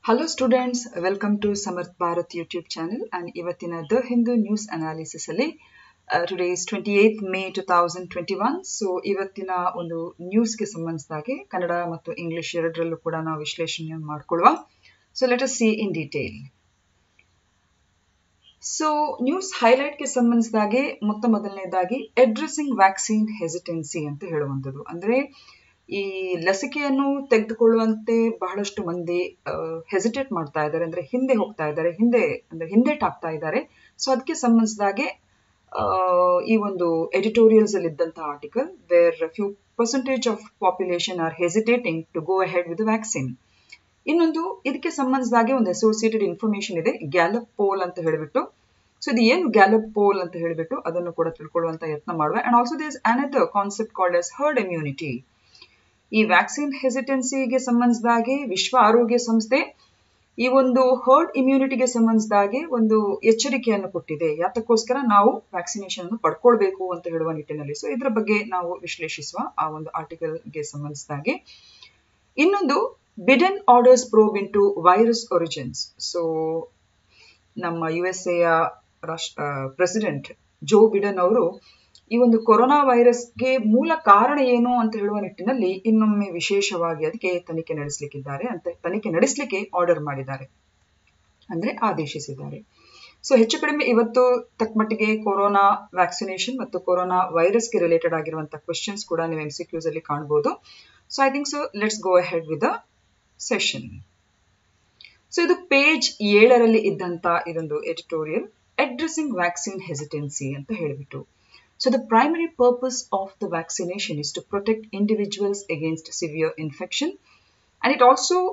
Hello students, welcome to Samarth Bharat YouTube channel and ivattina The Hindu News Analysis alli today is 28th May 2021. So ivattina ಒಂದು news ಗೆ ಸಂಬಂಧಿಸಿದಾಗೆ ಕನ್ನಡ ಮತ್ತು English ಎರಡರಲ್ಲೂ ಕೂಡ ನಾವು ವಿಶ್ಲೇಷಣೆ ಮಾಡಿಕೊಳ್ಳುವ. So let us see in detail. So news highlight ಗೆ ಸಂಬಂಧಿಸಿದಾಗೆ ಮೊದಲನೇದಾಗಿ ಅಡ್ರೆಸಿಂಗ್ ವ್ಯಾಕ್ಸಿನ್ ಹೆಸಿಟೆನ್ಸಿ ಅಂತ ಹೇಳುವಂಥದ್ದು. ಅಂದ್ರೆ ಈ ಲಸಿಕೆಯನ್ನು ತೆಗೆದುಕೊಳ್ಳುವಂತೆ ಬಹಳಷ್ಟು ಮಂದಿ ಹೆಸಿಟೇಟ್ ಮಾಡ್ತಾ ಇದ್ದಾರೆ, ಅಂದ್ರೆ ಹಿಂದೆ ಹೋಗ್ತಾ ಇದ್ದಾರೆ, ಹಿಂದೇಟ್ ಆಗ್ತಾ ಇದ್ದಾರೆ. ಸೊ ಅದಕ್ಕೆ ಸಂಬಂಧಿಸಿದಾಗೆ ಈ ಒಂದು ಎಡಿಟೋರಿಯಲ್ಸ್ ಅಲ್ಲಿ ಇದ್ದಂತಹ article where few percentage of population are hesitating to go ahead with vaccine. ಇನ್ನೊಂದು ಇದಕ್ಕೆ ಸಂಬಂಧಿಸಿದಾಗೆ ಒಂದು ಅಸೋಸಿಯೇಟೆಡ್ ಇನ್ಫಾರ್ಮೇಶನ್ ಇದೆ, ಗ್ಯಾಲಪ್ ಪೋಲ್ ಅಂತ ಹೇಳಿಬಿಟ್ಟು. ಸೊ ಇದು ಏನು ಗ್ಯಾಲಪ್ ಪೋಲ್ ಅಂತ ಹೇಳಿಬಿಟ್ಟು ಅದನ್ನು ಕೂಡ ತಿಳ್ಕೊಳ್ಳುವಂತ ಯತ್ನ ಮಾಡುವ. And also there is another concept called as herd immunity. ಈ ವ್ಯಾಕ್ಸಿನ್ ಹೆಸಿಟೆನ್ಸಿಗೆ ಸಂಬಂಧಿಸಿದಾಗೆ ವಿಶ್ವ ಆರೋಗ್ಯ ಸಂಸ್ಥೆ ಈ ಒಂದು ಹರ್ಡ್ ಇಮ್ಯುನಿಟಿಗೆ ಸಂಬಂಧಿಸಿದಾಗೆ ಒಂದು ಎಚ್ಚರಿಕೆಯನ್ನು ಕೊಟ್ಟಿದೆ. ಯಾತಕ್ಕೋಸ್ಕರ ನಾವು ವ್ಯಾಕ್ಸಿನೇಷನ್ ಅನ್ನು ಪಡ್ಕೊಳ್ಬೇಕು ಅಂತ ಹೇಳುವ ನಿಟ್ಟಿನಲ್ಲಿ. ಸೊ ಇದರ ಬಗ್ಗೆ ನಾವು ವಿಶ್ಲೇಷಿಸುವ ಆ ಒಂದು ಆರ್ಟಿಕಲ್ಗೆ ಸಂಬಂಧಿಸಿದಾಗೆ. ಇನ್ನೊಂದು Biden orders probe in to virus origins. So ನಮ್ಮ USA ಪ್ರೆಸಿಡೆಂಟ್ ಜೋ ಬಿಡೆನ್ ಅವರು ಈ ಒಂದು ಕೊರೋನಾ ವೈರಸ್ಗೆ ಮೂಲ ಕಾರಣ ಏನು ಅಂತ ಹೇಳುವ ನಿಟ್ಟಿನಲ್ಲಿ ಇನ್ನೊಮ್ಮೆ ವಿಶೇಷವಾಗಿ ಅದಕ್ಕೆ ತನಿಖೆ ನಡೆಸಲಿಕ್ಕೆ ಆರ್ಡರ್ ಮಾಡಿದ್ದಾರೆ, ಅಂದ್ರೆ ಆದೇಶಿಸಿದ್ದಾರೆ. ಸೊ ಹೆಚ್ಚು ಕಡಿಮೆ ಇವತ್ತು ತಕ್ಕಮಟ್ಟಿಗೆ ಕೊರೋನಾ ವ್ಯಾಕ್ಸಿನೇಷನ್ ಮತ್ತು ಕೊರೋನಾ ವೈರಸ್ಗೆ ರಿಲೇಟೆಡ್ ಆಗಿರುವಂತಹ ಕ್ವೆಶ್ಚನ್ಸ್ ಕೂಡ ನೀವು MCQs ಅಲ್ಲಿ ಕಾಣಬಹುದು. So I think so let's go ahead with the session. So ಇದು ಪೇಜ್ 7ರಲ್ಲಿ ಇದ್ದಂತ ಇದೊಂದು ಎಡಿಟೋರಿಯಲ್, ಅಡ್ರೆಸಿಂಗ್ ವ್ಯಾಕ್ಸಿನ್ ಹೆಸಿಟೆನ್ಸಿ ಅಂತ ಹೇಳಿಬಿಟ್ಟು. So the primary purpose of the vaccination is to protect individuals against severe infection, and it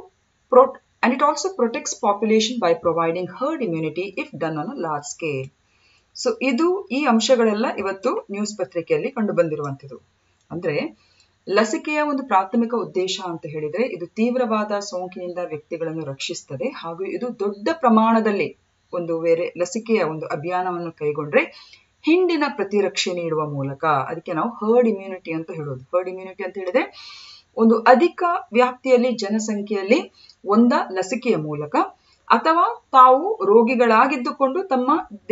also protects population by providing herd immunity if done on a large scale. So ಈ ಅಂಶಗಳೆಲ್ಲ ಇವತ್ತು news ಪತ್ರಿಕೆಯಲ್ಲಿ ಕಂಡು ಬಂದಿರುವಂತದ್ದು. ಅಂದ್ರೆ ಲಸಿಕೆಯ ಒಂದು ಪ್ರಾಥಮಿಕ ಉದ್ದೇಶ ಅಂತ ಹೇಳಿದ್ರೆ ಇದು ತೀವ್ರವಾದ ಸೋಂಕಿನಿಂದ ವ್ಯಕ್ತಿಗಳನ್ನು ರಕ್ಷಿಸುತ್ತದೆ, ಹಾಗೂ ಇದು ದೊಡ್ಡ ಪ್ರಮಾಣದಲ್ಲಿ ಒಂದು ಲಸಿಕೆಯ ಒಂದು ಅಭಿಯಾನವನ್ನು ಕೈಗೊಂಡ್ರೆ ಹಿಂಡಿನ ಪ್ರತಿರಕ್ಷೆ ನೀಡುವ ಮೂಲಕ, ಅದಕ್ಕೆ ನಾವು ಹರ್ಡ್ ಇಮ್ಯುನಿಟಿ ಅಂತ ಹೇಳೋದು. ಹರ್ಡ್ ಇಮ್ಯುನಿಟಿ ಅಂತ ಹೇಳಿದ್ರೆ ಒಂದು ಅಧಿಕ ವ್ಯಾಪ್ತಿಯಲ್ಲಿ ಜನಸಂಖ್ಯೆಯಲ್ಲಿ ಒಂದ ಲಸಿಕೆಯ ಮೂಲಕ ಅಥವಾ ತಾವು ರೋಗಿಗಳಾಗಿದ್ದುಕೊಂಡು ತಮ್ಮ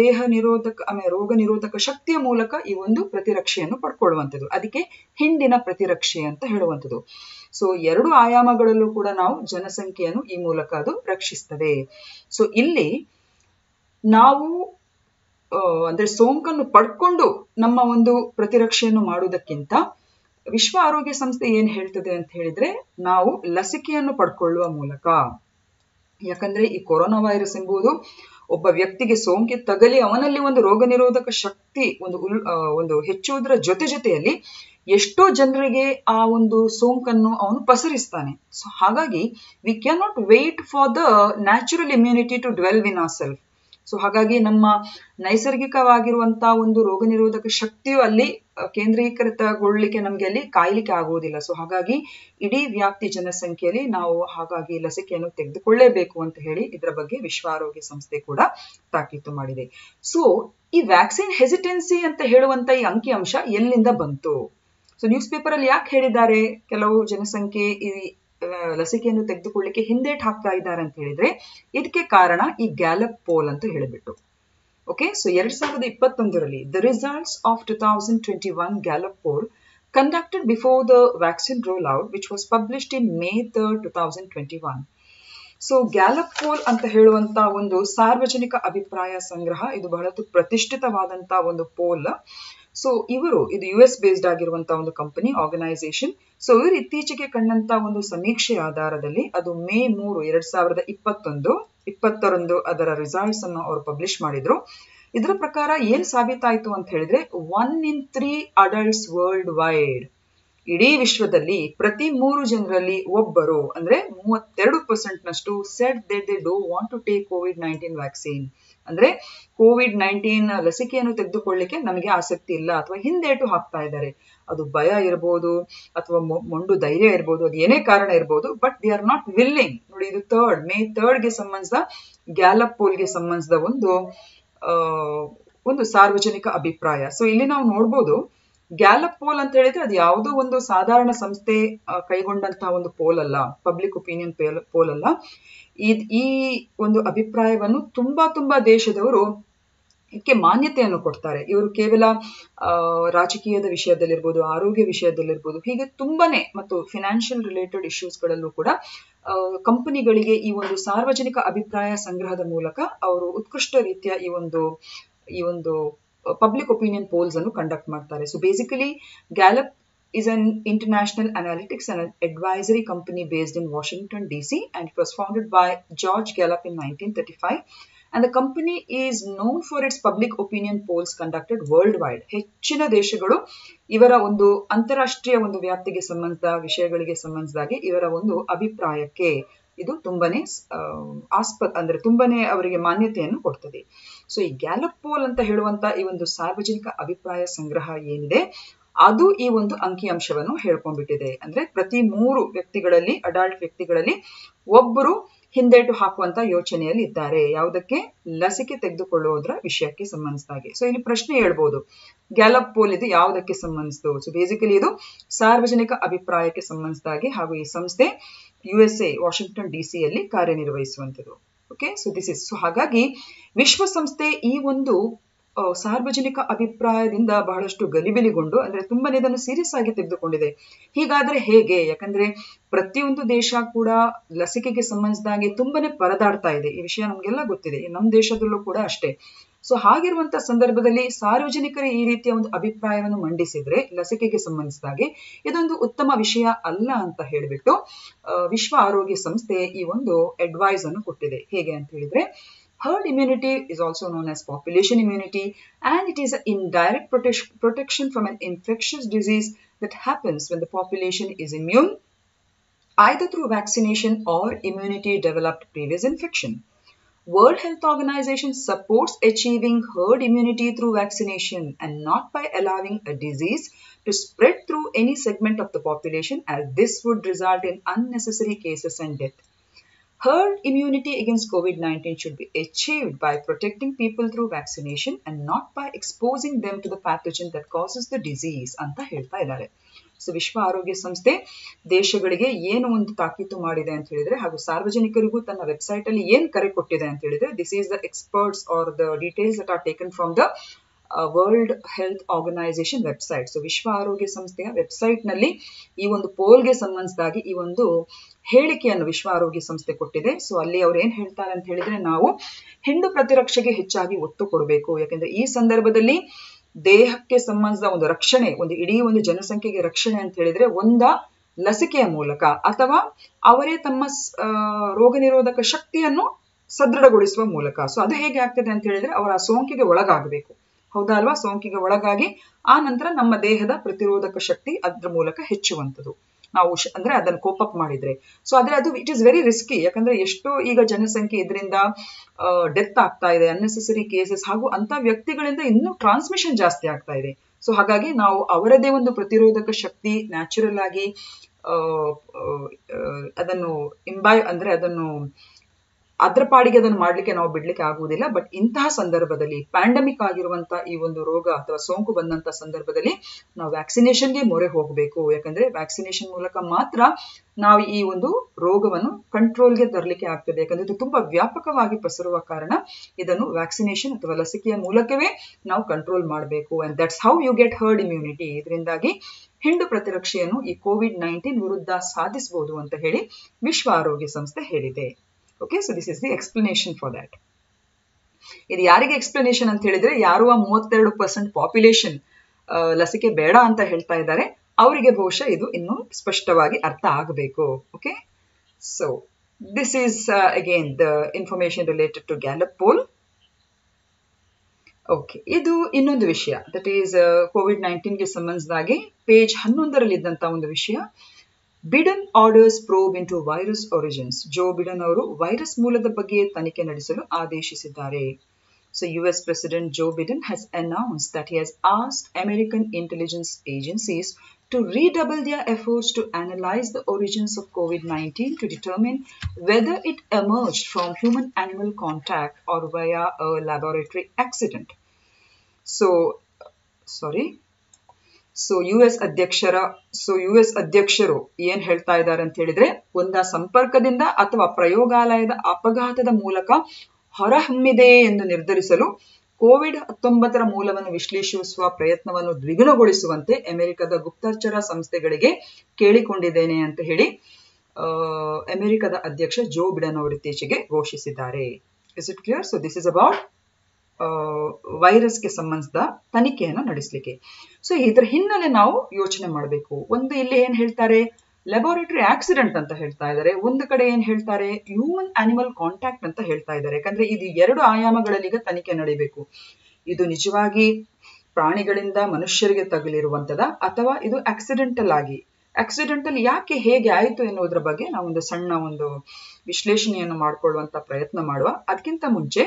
ರೋಗ ನಿರೋಧಕ ಶಕ್ತಿಯ ಮೂಲಕ ಈ ಒಂದು ಪ್ರತಿರಕ್ಷೆಯನ್ನು ಪಡ್ಕೊಳ್ಳುವಂಥದ್ದು, ಅದಕ್ಕೆ ಹಿಂಡಿನ ಪ್ರತಿರಕ್ಷೆ ಅಂತ ಹೇಳುವಂಥದ್ದು. ಸೊ 2 ಆಯಾಮಗಳಲ್ಲೂ ಕೂಡ ನಾವು ಜನಸಂಖ್ಯೆಯನ್ನು ಈ ಮೂಲಕ ಅದು ರಕ್ಷಿಸ್ತದೆ. ಸೊ ಇಲ್ಲಿ ನಾವು ಅಂದ್ರೆ ಸೋಂಕನ್ನು ಪಡ್ಕೊಂಡು ನಮ್ಮ ಒಂದು ಪ್ರತಿರಕ್ಷೆಯನ್ನು ಮಾಡುವುದಕ್ಕಿಂತ ವಿಶ್ವ ಆರೋಗ್ಯ ಸಂಸ್ಥೆ ಏನ್ ಹೇಳ್ತದೆ ಅಂತ ಹೇಳಿದ್ರೆ ನಾವು ಲಸಿಕೆಯನ್ನು ಪಡ್ಕೊಳ್ಳುವ ಮೂಲಕ, ಯಾಕಂದ್ರೆ ಈ ಕೊರೋನಾ ವೈರಸ್ ಎಂಬುದು ಒಬ್ಬ ವ್ಯಕ್ತಿಗೆ ಸೋಂಕಿ ತಗಲಿ ಅವನಲ್ಲಿ ಒಂದು ರೋಗ ನಿರೋಧಕ ಶಕ್ತಿ ಒಂದು ಹೆಚ್ಚುವುದರ ಜೊತೆಯಲ್ಲಿ ಎಷ್ಟೋ ಜನರಿಗೆ ಆ ಒಂದು ಸೋಂಕನ್ನು ಅವನು ಪಸರಿಸ್ತಾನೆ. ಸೊ ಹಾಗಾಗಿ we can not wait for the natural immunity to dwell in our self. So ಹಾಗಾಗಿ ನಮ್ಮ ನೈಸರ್ಗಿಕವಾಗಿರುವಂತಹ ಒಂದು ರೋಗ ನಿರೋಧಕ ಶಕ್ತಿಯು ಅಲ್ಲಿ ಕೇಂದ್ರೀಕೃತಗೊಳ್ಳಿಕ್ಕೆ ನಮ್ಗೆ ಅಲ್ಲಿ ಕಾಯ್ಲಿಕ್ಕೆ ಆಗುವುದಿಲ್ಲ. ಸೊ ಹಾಗಾಗಿ ಇಡೀ ವ್ಯಾಪ್ತಿ ಜನಸಂಖ್ಯೆಯಲ್ಲಿ ನಾವು ಹಾಗಾಗಿ ಲಸಿಕೆಯನ್ನು ತೆಗೆದುಕೊಳ್ಳೇಬೇಕು ಅಂತ ಹೇಳಿ ಇದರ ಬಗ್ಗೆ ವಿಶ್ವ ಆರೋಗ್ಯ ಸಂಸ್ಥೆ ಕೂಡ ತಾಕೀತು ಮಾಡಿದೆ. ಸೊ ಈ ವ್ಯಾಕ್ಸಿನ್ ಹೆಸಿಟೆನ್ಸಿ ಅಂತ ಹೇಳುವಂತ ಈ ಅಂಕಿಅಂಶ ಎಲ್ಲಿಂದ ಬಂತು? ಸೊ ನ್ಯೂಸ್ ಪೇಪರ್ ಅಲ್ಲಿ ಯಾಕೆ ಹೇಳಿದ್ದಾರೆ ಕೆಲವು ಜನಸಂಖ್ಯೆ ಈ ಲಸಿಕೆಯನ್ನು ತೆಗೆದುಕೊಳ್ಳಿಕ್ಕೆ ಹಿಂದೇಟ್ ಹಾಕ್ತಾ ಇದ್ದಾರೆ ಅಂತ ಹೇಳಿದ್ರೆ ಇದಕ್ಕೆ ಕಾರಣ ಈ ಗ್ಯಾಲಪ್ ಪೋಲ್ ಅಂತ ಹೇಳಿಬಿಟ್ಟು. ಓಕೆ, ಸೊ 2021ರಲ್ಲಿ the results of 2021 Gallup poll conducted before the vaccine roll out which was published in May 3, 2021. So Gallup poll ಅಂತ ಹೇಳುವಂತ ಒಂದು ಸಾರ್ವಜನಿಕ ಅಭಿಪ್ರಾಯ ಸಂಗ್ರಹ, ಇದು ಬಹಳ ಪ್ರತಿಷ್ಠಿತವಾದಂತ ಒಂದು ಪೋಲ್. ಸೊ ಇದು US ಬೇಸ್ಡ್ ಆಗಿರುವಂತಹ ಒಂದು ಕಂಪನಿ ಆರ್ಗನೈಸೇಷನ್. ಸೊ ಇವರು ಇತ್ತೀಚೆಗೆ ಕಂಡಂತ ಒಂದು ಸಮೀಕ್ಷೆ ಆಧಾರದಲ್ಲಿ ಅದು May 3, 2021 ಅದರ ರಿಸಲ್ಟ್ಸ್ ಅನ್ನು ಅವರು ಪಬ್ಲಿಷ್ ಮಾಡಿದ್ರು. ಇದರ ಪ್ರಕಾರ ಏನ್ ಸಾಬೀತಾಯ್ತು ಅಂತ ಹೇಳಿದ್ರೆ 1 in 3 ಅಡಲ್ಟ್ಸ್ ವರ್ಲ್ಡ್ ವೈಡ್, ಇಡೀ ವಿಶ್ವದಲ್ಲಿ ಪ್ರತಿ 3 ಜನರಲ್ಲಿ ಒಬ್ಬರು ಅಂದ್ರೆ 32% ನಷ್ಟು said that they don't want to take COVID-19 vaccine. ಅಂದ್ರೆ COVID-19 ಲಸಿಕೆಯನ್ನು ತೆಗೆದುಕೊಳ್ಳಿಕ್ಕೆ ನಮಗೆ ಆಸಕ್ತಿ ಇಲ್ಲ ಅಥವಾ ಹಿಂದೇಟು ಹಾಕ್ತಾ ಇದ್ದಾರೆ. ಅದು ಭಯ ಇರಬಹುದು ಅಥವಾ ಮೊಂಡು ಧೈರ್ಯ ಇರಬಹುದು, ಅದು ಏನೇ ಕಾರಣ ಇರಬಹುದು, but they are not willing. ನೋಡಿ, ಇದು May 3ಗೆ ಸಂಬಂಧಿಸಿದ ಗ್ಯಾಲಪ್ ಪೋಲ್ಗೆ ಸಂಬಂಧಿಸಿದ ಒಂದು ಸಾರ್ವಜನಿಕ ಅಭಿಪ್ರಾಯ. ಸೊ ಇಲ್ಲಿ ನಾವು ನೋಡ್ಬೋದು ಗ್ಯಾಲಪ್ ಪೋಲ್ ಅಂತ ಹೇಳಿದ್ರೆ ಅದು ಯಾವುದೋ ಒಂದು ಸಾಧಾರಣ ಸಂಸ್ಥೆ ಕೈಗೊಂಡಂತಹ ಒಂದು ಪೋಲ್ ಅಲ್ಲ, ಪಬ್ಲಿಕ್ ಒಪಿನಿಯನ್ ಪೋಲ್ ಅಲ್ಲ. ಈ ಒಂದು ಅಭಿಪ್ರಾಯವನ್ನು ತುಂಬಾ ದೇಶದವರು ಇದಕ್ಕೆ ಮಾನ್ಯತೆಯನ್ನು ಕೊಡ್ತಾರೆ. ಇವರು ಕೇವಲ ರಾಜಕೀಯದ ವಿಷಯದಲ್ಲಿರ್ಬೋದು, ಆರೋಗ್ಯ ವಿಷಯದಲ್ಲಿರ್ಬೋದು, ಹೀಗೆ ತುಂಬಾನೇ ಮತ್ತು ಫಿನಾನ್ಷಿಯಲ್ ರಿಲೇಟೆಡ್ ಇಶ್ಯೂಸ್ಗಳಲ್ಲೂ ಕೂಡ ಕಂಪನಿಗಳಿಗೆ ಈ ಒಂದು ಸಾರ್ವಜನಿಕ ಅಭಿಪ್ರಾಯ ಸಂಗ್ರಹದ ಮೂಲಕ ಅವರು ಉತ್ಕೃಷ್ಟ ರೀತಿಯ ಈ ಒಂದು ಪಬ್ಲಿಕ್ ಒಪಿನಿಯನ್ ಪೋಲ್ಸ್ ಅನ್ನು ಕಂಡಕ್ಟ್ ಮಾಡ್ತಾರೆ. So basically Gallup is an international analytics and advisory company based in Washington, D.C. and it was founded by George Gallup in 1935. And the company is known for its public opinion polls conducted worldwide. ಹೆಚ್ಚಿನ ದೇಶಗಳು ಇವರ ಒಂದು ಅಂತಾರಾಷ್ಟ್ರೀಯ ಒಂದು ವ್ಯಾಪ್ತಿಗೆ ಸಂಬಂಧಿಸಿದ ವಿಷಯಗಳಿಗೆ ಸಂಬಂಧಿಸಿದಾಗೆ ಇವರ ಒಂದು ಅಭಿಪ್ರಾಯಕ್ಕೆ ಇದು ತುಂಬಾನೇ ಅಂದ್ರೆ ತುಂಬಾನೇ ಅವರಿಗೆ ಮಾನ್ಯತೆಯನ್ನು ಕೊಡ್ತದೆ. ಸೊ ಈ ಗ್ಯಾಲಪ್ ಪೋಲ್ ಅಂತ ಹೇಳುವಂತ ಈ ಒಂದು ಸಾರ್ವಜನಿಕ ಅಭಿಪ್ರಾಯ ಸಂಗ್ರಹ ಏನಿದೆ ಅದು ಈ ಒಂದು ಅಂಕಿಅಂಶವನ್ನು ಹೇಳ್ಕೊಂಡ್ಬಿಟ್ಟಿದೆ. ಅಂದ್ರೆ ಪ್ರತಿ 3 ವ್ಯಕ್ತಿಗಳಲ್ಲಿ, ಅಡಲ್ಟ್ ವ್ಯಕ್ತಿಗಳಲ್ಲಿ ಒಬ್ಬರು ಹಿಂದೇಟು ಹಾಕುವಂತ ಯೋಚನೆಯಲ್ಲಿ ಇದ್ದಾರೆ. ಯಾವುದಕ್ಕೆ? ಲಸಿಕೆ ತೆಗೆದುಕೊಳ್ಳುವುದರ ವಿಷಯಕ್ಕೆ ಸಂಬಂಧಿಸಿದಾಗೆ. ಸೊ ಇಲ್ಲಿ ಪ್ರಶ್ನೆ ಹೇಳ್ಬೋದು, ಗ್ಯಾಲಪ್ ಪೋಲ್ ಇದು ಯಾವುದಕ್ಕೆ ಸಂಬಂಧಿಸಿತು? ಸೊ ಬೇಸಿಕಲಿ ಇದು ಸಾರ್ವಜನಿಕ ಅಭಿಪ್ರಾಯಕ್ಕೆ ಸಂಬಂಧಿಸಿದಾಗೆ ಹಾಗೂ ಈ ಸಂಸ್ಥೆ USA ವಾಷಿಂಗ್ಟನ್ DC ಯಲ್ಲಿ ಕಾರ್ಯನಿರ್ವಹಿಸುವಂಥದ್ದು. Okay, so this is so ಹಾಗಾಗಿ ವಿಶ್ವಸಂಸ್ಥೆ ಈ ಒಂದು ಸಾರ್ವಜನಿಕ ಅಭಿಪ್ರಾಯದಿಂದ ಬಹಳಷ್ಟು ಗಲಿಬಿಲಿಗೊಂಡು ಅಂದ್ರೆ ತುಂಬಾನೇ ಇದನ್ನು ಸೀರಿಯಸ್ ಆಗಿ ತೆಗೆದುಕೊಂಡಿದೆ. ಹೀಗಾದ್ರೆ ಹೇಗೆ? ಯಾಕಂದ್ರೆ ಪ್ರತಿಯೊಂದು ದೇಶ ಕೂಡ ಲಸಿಕೆಗೆ ಸಂಬಂಧಿಸಿದಾಗೆ ತುಂಬಾನೇ ಪರದಾಡ್ತಾ ಇದೆ. ಈ ವಿಷಯ ನಮ್ಗೆಲ್ಲ ಗೊತ್ತಿದೆ, ನಮ್ಮ ದೇಶದಲ್ಲೂ ಕೂಡ ಅಷ್ಟೇ. ಸೊ ಹಾಗಿರುವಂತ ಸಂದರ್ಭದಲ್ಲಿ ಸಾರ್ವಜನಿಕರು ಈ ರೀತಿಯ ಒಂದು ಅಭಿಪ್ರಾಯವನ್ನು ಮಂಡಿಸಿದ್ರೆ ಲಸಿಕೆಗೆ ಸಂಬಂಧಿಸಿದಾಗೆ ಇದೊಂದು ಉತ್ತಮ ವಿಷಯ ಅಲ್ಲ ಅಂತ ಹೇಳಿಬಿಟ್ಟು ವಿಶ್ವ ಆರೋಗ್ಯ ಸಂಸ್ಥೆ ಈ ಒಂದು ಅಡ್ವೈಸ್ ಅನ್ನು ಕೊಟ್ಟಿದೆ. ಹೇಗೆ ಅಂತ ಹೇಳಿದ್ರೆ, herd immunity is also known as population immunity, and it is an indirect protection from an infectious disease that happens when the population is immune either through vaccination or immunity developed previous infection. World Health Organization supports achieving herd immunity through vaccination and not by allowing a disease to spread through any segment of the population, as this would result in unnecessary cases and death. Herd immunity against COVID-19 should be achieved by protecting people through vaccination and not by exposing them to the pathogen that causes the disease ಅಂತ ಹೇಳ್ತಾ ಇದ್ದಾರೆ. So ವಿಶ್ವ ಆರೋಗ್ಯ ಸಂಸ್ಥೆ ದೇಶಗಳಿಗೆ ಏನು ಒಂದು ತಾಕೀತು ಮಾಡಿದೆ ಅಂತ ಹೇಳಿದ್ರೆ ಹಾಗೂ ಸಾರ್ವಜನಿಕರಿಗೂ ತನ್ನ ವೆಬ್ಸೈಟ್ ಅಲ್ಲಿ ಏನ್ ಕರೆ ಕೊಟ್ಟಿದೆ ಅಂತ ಹೇಳಿದ್ರೆ, this is the experts are the details that are taken from the World Health Organization website. So ವಿಶ್ವ ಆರೋಗ್ಯ ಸಂಸ್ಥೆಯ ವೆಬ್ಸೈಟ್ ನಲ್ಲಿ ಈ ಒಂದು ಪೋಲ್ಗೆ ಸಂಬಂಧಿಸಿದಾಗಿ ಈ ಒಂದು ಹೇಳಿಕೆಯನ್ನು ವಿಶ್ವ ಆರೋಗ್ಯ ಸಂಸ್ಥೆ ಕೊಟ್ಟಿದೆ. ಸೊ ಅಲ್ಲಿ ಅವ್ರು ಏನ್ ಹೇಳ್ತಾರೆ ಅಂತ ಹೇಳಿದ್ರೆ, ನಾವು ಹೆಣ್ಣು ಪ್ರತಿರಕ್ಷೆಗೆ ಹೆಚ್ಚಾಗಿ ಒತ್ತು ಕೊಡಬೇಕು. ಯಾಕಂದ್ರೆ ಈ ಸಂದರ್ಭದಲ್ಲಿ ದೇಹಕ್ಕೆ ಸಂಬಂಧಿಸಿದ ಒಂದು ರಕ್ಷಣೆ, ಒಂದು ಇಡೀ ಒಂದು ಜನಸಂಖ್ಯೆಗೆ ರಕ್ಷಣೆ ಅಂತ ಹೇಳಿದ್ರೆ ಒಂದ ಲಸಿಕೆಯ ಮೂಲಕ ಅಥವಾ ಅವರೇ ತಮ್ಮ ರೋಗ ನಿರೋಧಕ ಶಕ್ತಿಯನ್ನು ಸದೃಢಗೊಳಿಸುವ ಮೂಲಕ. ಸೊ ಅದು ಹೇಗೆ ಆಗ್ತದೆ ಅಂತ ಹೇಳಿದ್ರೆ, ಅವರ ಸೋಂಕಿಗೆ ಒಳಗಾಗಬೇಕು, ಹೌದಾ ಅಲ್ವಾ? ಸೋಂಕಿಗೆ ಒಳಗಾಗಿ ಆ ನಂತರ ನಮ್ಮ ದೇಹದ ಪ್ರತಿರೋಧಕ ಶಕ್ತಿ ಅದ್ರ ಮೂಲಕ ಹೆಚ್ಚುವಂಥದ್ದು ನಾವು ಅಂದ್ರೆ ಅದನ್ನು ಕೋಪ್ ಅಪ್ ಮಾಡಿದ್ರೆ. ಸೊ ಆದ್ರೆ ಅದು ಇಟ್ ಇಸ್ ವೆರಿ ರಿಸ್ಕಿ. ಯಾಕಂದ್ರೆ ಎಷ್ಟೋ ಈಗ ಜನಸಂಖ್ಯೆ ಇದರಿಂದ ಡೆತ್ ಆಗ್ತಾ ಇದೆ, ಅನ್ನೆಸೆಸರಿ ಕೇಸಸ್, ಹಾಗೂ ಅಂತ ವ್ಯಕ್ತಿಗಳಿಂದ ಇನ್ನೂ ಟ್ರಾನ್ಸ್ಮಿಷನ್ ಜಾಸ್ತಿ ಆಗ್ತಾ ಇದೆ. ಸೊ ಹಾಗಾಗಿ ನಾವು ಅವರದೇ ಒಂದು ಪ್ರತಿರೋಧಕ ಶಕ್ತಿ ನ್ಯಾಚುರಲ್ ಆಗಿ ಅದನ್ನು ಅಂದ್ರೆ ಅದನ್ನು ಅದ್ರ ಪಾಡಿಗೆ ಅದನ್ನು ಮಾಡ್ಲಿಕ್ಕೆ ನಾವು ಬಿಡ್ಲಿಕ್ಕೆ ಆಗುವುದಿಲ್ಲ. ಬಟ್ ಇಂತಹ ಸಂದರ್ಭದಲ್ಲಿ ಪ್ಯಾಂಡಮಿಕ್ ಆಗಿರುವಂತ ಈ ಒಂದು ರೋಗ ಅಥವಾ ಸೋಂಕು ಬಂದಂತ ಸಂದರ್ಭದಲ್ಲಿ ನಾವು ವ್ಯಾಕ್ಸಿನೇಷನ್ಗೆ ಮೊರೆ ಹೋಗಬೇಕು. ಯಾಕಂದ್ರೆ ವ್ಯಾಕ್ಸಿನೇಷನ್ ಮೂಲಕ ಮಾತ್ರ ನಾವು ಈ ಒಂದು ರೋಗವನ್ನು ಕಂಟ್ರೋಲ್ಗೆ ತರಲಿಕ್ಕೆ ಆಗ್ತದೆ. ಯಾಕಂದ್ರೆ ಇದು ತುಂಬಾ ವ್ಯಾಪಕವಾಗಿ ಪಸರುವ ಕಾರಣ ಇದನ್ನು ವ್ಯಾಕ್ಸಿನೇಷನ್ ಅಥವಾ ಲಸಿಕೆಯ ಮೂಲಕವೇ ನಾವು ಕಂಟ್ರೋಲ್ ಮಾಡಬೇಕು. And that's how you get herd immunity. ಇದರಿಂದಾಗಿ ಹಿಂಡು ಪ್ರತಿರಕ್ಷೆಯನ್ನು ಈ COVID-19 ವಿರುದ್ಧ ಸಾಧಿಸಬಹುದು ಅಂತ ಹೇಳಿ ವಿಶ್ವ ಆರೋಗ್ಯ ಸಂಸ್ಥೆ ಹೇಳಿದೆ. Okay, so this is the explanation for that. ಇದು ಯಾರಿಗೆ ಎಕ್ಸ್ಪ್ಲನೇಷನ್ ಅಂತ ಹೇಳಿದ್ರೆ, ಯಾರು 32% ಪಾಪ್ಯುಲೇಷನ್ ಲಸಿಕೆ ಬೇಡ ಅಂತ ಹೇಳ್ತಾ ಇದ್ದಾರೆ ಅವರಿಗೆ ಬಹುಶಃ ಇದು ಇನ್ನು ಸ್ಪಷ್ಟವಾಗಿ ಅರ್ಥ ಆಗಬೇಕು. Okay, so this is again the information related to Gallup poll. Okay, ಇದು ಇನ್ನೊಂದು ವಿಷಯ, ದಟ್ ಈಸ್ COVID-19ಗೆ ಸಂಬಂಧಿಸಿದಾಗೆ ಪೇಜ್ 11ರಲ್ಲಿ ಇದ್ದಂತ ಒಂದು ವಿಷಯ. Biden orders probe into virus origins. Joe Biden ಅವರು ವೈರಸ್ ಮೂಲದ ಬಗ್ಗೆ ತನಿಖೆ ನಡೆಸಲು ಆದೇಶಿಸಿದ್ದಾರೆ. So US President Joe Biden has announced that he has asked American intelligence agencies to redouble their efforts to analyze the origins of COVID-19 to determine whether it emerged from human-animal contact or via a laboratory accident. So, sorry. So U S ಅಧ್ಯಕ್ಷರು ಏನ್ ಹೇಳ್ತಾ ಇದ್ದಾರೆ ಅಂತ ಹೇಳಿದ್ರೆ, ಒಂದ ಸಂಪರ್ಕದಿಂದ ಅಥವಾ ಪ್ರಯೋಗಾಲಯದ ಅಪಘಾತದ ಮೂಲಕ ಹೊರಹೊಮ್ಮಿದೆ ಎಂದು ನಿರ್ಧರಿಸಲು ಕೋವಿಡ್-19 ಮೂಲವನ್ನು ವಿಶ್ಲೇಷಿಸುವ ಪ್ರಯತ್ನವನ್ನು ದ್ವಿಗುಣಗೊಳಿಸುವಂತೆ ಅಮೆರಿಕದ ಗುಪ್ತಚರ ಸಂಸ್ಥೆಗಳಿಗೆ ಕೇಳಿಕೊಂಡಿದ್ದೇನೆ ಅಂತ ಹೇಳಿ ಅಮೆರಿಕದ ಅಧ್ಯಕ್ಷ ಜೋ ಬಿಡೆನ್ ಅವರು ಇತ್ತೀಚೆಗೆ ಘೋಷಿಸಿದ್ದಾರೆ. Is it clear? So this is about ವೈರಸ್ಗೆ ಸಂಬಂಧಿಸಿದ ತನಿಖೆಯನ್ನು ನಡೆಸಲಿಕ್ಕೆ. ಸೊ ಇದರ ಹಿನ್ನೆಲೆ ನಾವು ಯೋಚನೆ ಮಾಡಬೇಕು. ಒಂದು ಇಲ್ಲಿ ಏನ್ ಹೇಳ್ತಾರೆ, ಲ್ಯಾಬೋರೇಟರಿ ಆಕ್ಸಿಡೆಂಟ್ ಅಂತ ಹೇಳ್ತಾ ಇದ್ದಾರೆ. ಒಂದು ಕಡೆ ಏನ್ ಹೇಳ್ತಾರೆ, ಹ್ಯೂಮನ್ ಆನಿಮಲ್ ಕಾಂಟ್ಯಾಕ್ಟ್ ಅಂತ ಹೇಳ್ತಾ ಇದ್ದಾರೆ. ಯಾಕಂದ್ರೆ ಇದು 2 ಆಯಾಮಗಳಲ್ಲಿ ಈಗ ತನಿಖೆ ನಡೀಬೇಕು. ಇದು ನಿಜವಾಗಿ ಪ್ರಾಣಿಗಳಿಂದ ಮನುಷ್ಯರಿಗೆ ತಗುಲಿರುವಂತದ ಅಥವಾ ಇದು ಆಕ್ಸಿಡೆಂಟಲ್ ಯಾಕೆ ಹೇಗೆ ಆಯಿತು ಎನ್ನುವುದರ ಬಗ್ಗೆ ನಾವು ಒಂದು ಸಣ್ಣ ಒಂದು ವಿಶ್ಲೇಷಣೆಯನ್ನು ಮಾಡಿಕೊಳ್ಳುವಂತ ಪ್ರಯತ್ನ ಮಾಡುವ. ಅದಕ್ಕಿಂತ ಮುಂಚೆ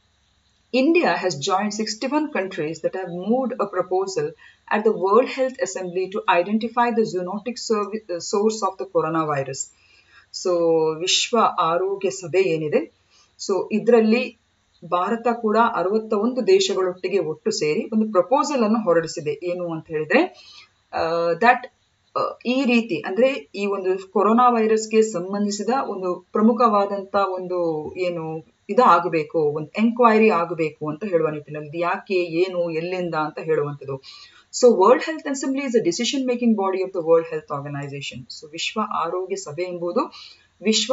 India has joined 61 countries that have moved a proposal at the World Health Assembly to identify the zoonotic source of the coronavirus. So, ವಿಶ್ವ ಆರೋಗ್ಯ ಸಭೆ ಏನಿದೆ, ಸೊ ಇದರಲ್ಲಿ ಭಾರತ ಕೂಡ 61 ದೇಶಗಳೊಟ್ಟಿಗೆ ಒಟ್ಟು ಸೇರಿ ಒಂದು ಪ್ರಪೋಸಲ್ ಅನ್ನು ಹೊರಡಿಸಿದೆ. ಏನು ಅಂತ ಹೇಳಿದ್ರೆ, ದಟ್ ಈ ರೀತಿ ಅಂದ್ರೆ ಈ ಒಂದು ಕೊರೋನಾ ವೈರಸ್ಗೆ ಸಂಬಂಧಿಸಿದ ಒಂದು ಪ್ರಮುಖವಾದಂತ ಒಂದು ಏನು ಆಗಬೇಕು, ಒಂದು ಎನ್ಕ್ವೈರಿ ಆಗಬೇಕು ಅಂತ ಹೇಳುವ ನಿಟ್ಟಿನಲ್ಲಿ ಯಾಕೆ, ಏನು, ಎಲ್ಲಿಂದ ಅಂತ ಹೇಳುವಂಥದ್ದು. So World Health Assembly is a decision making body of the World Health Organization. So ವಿಶ್ವ ಆರೋಗ್ಯ ಸಭೆ ಎಂಬುದು ವಿಶ್ವ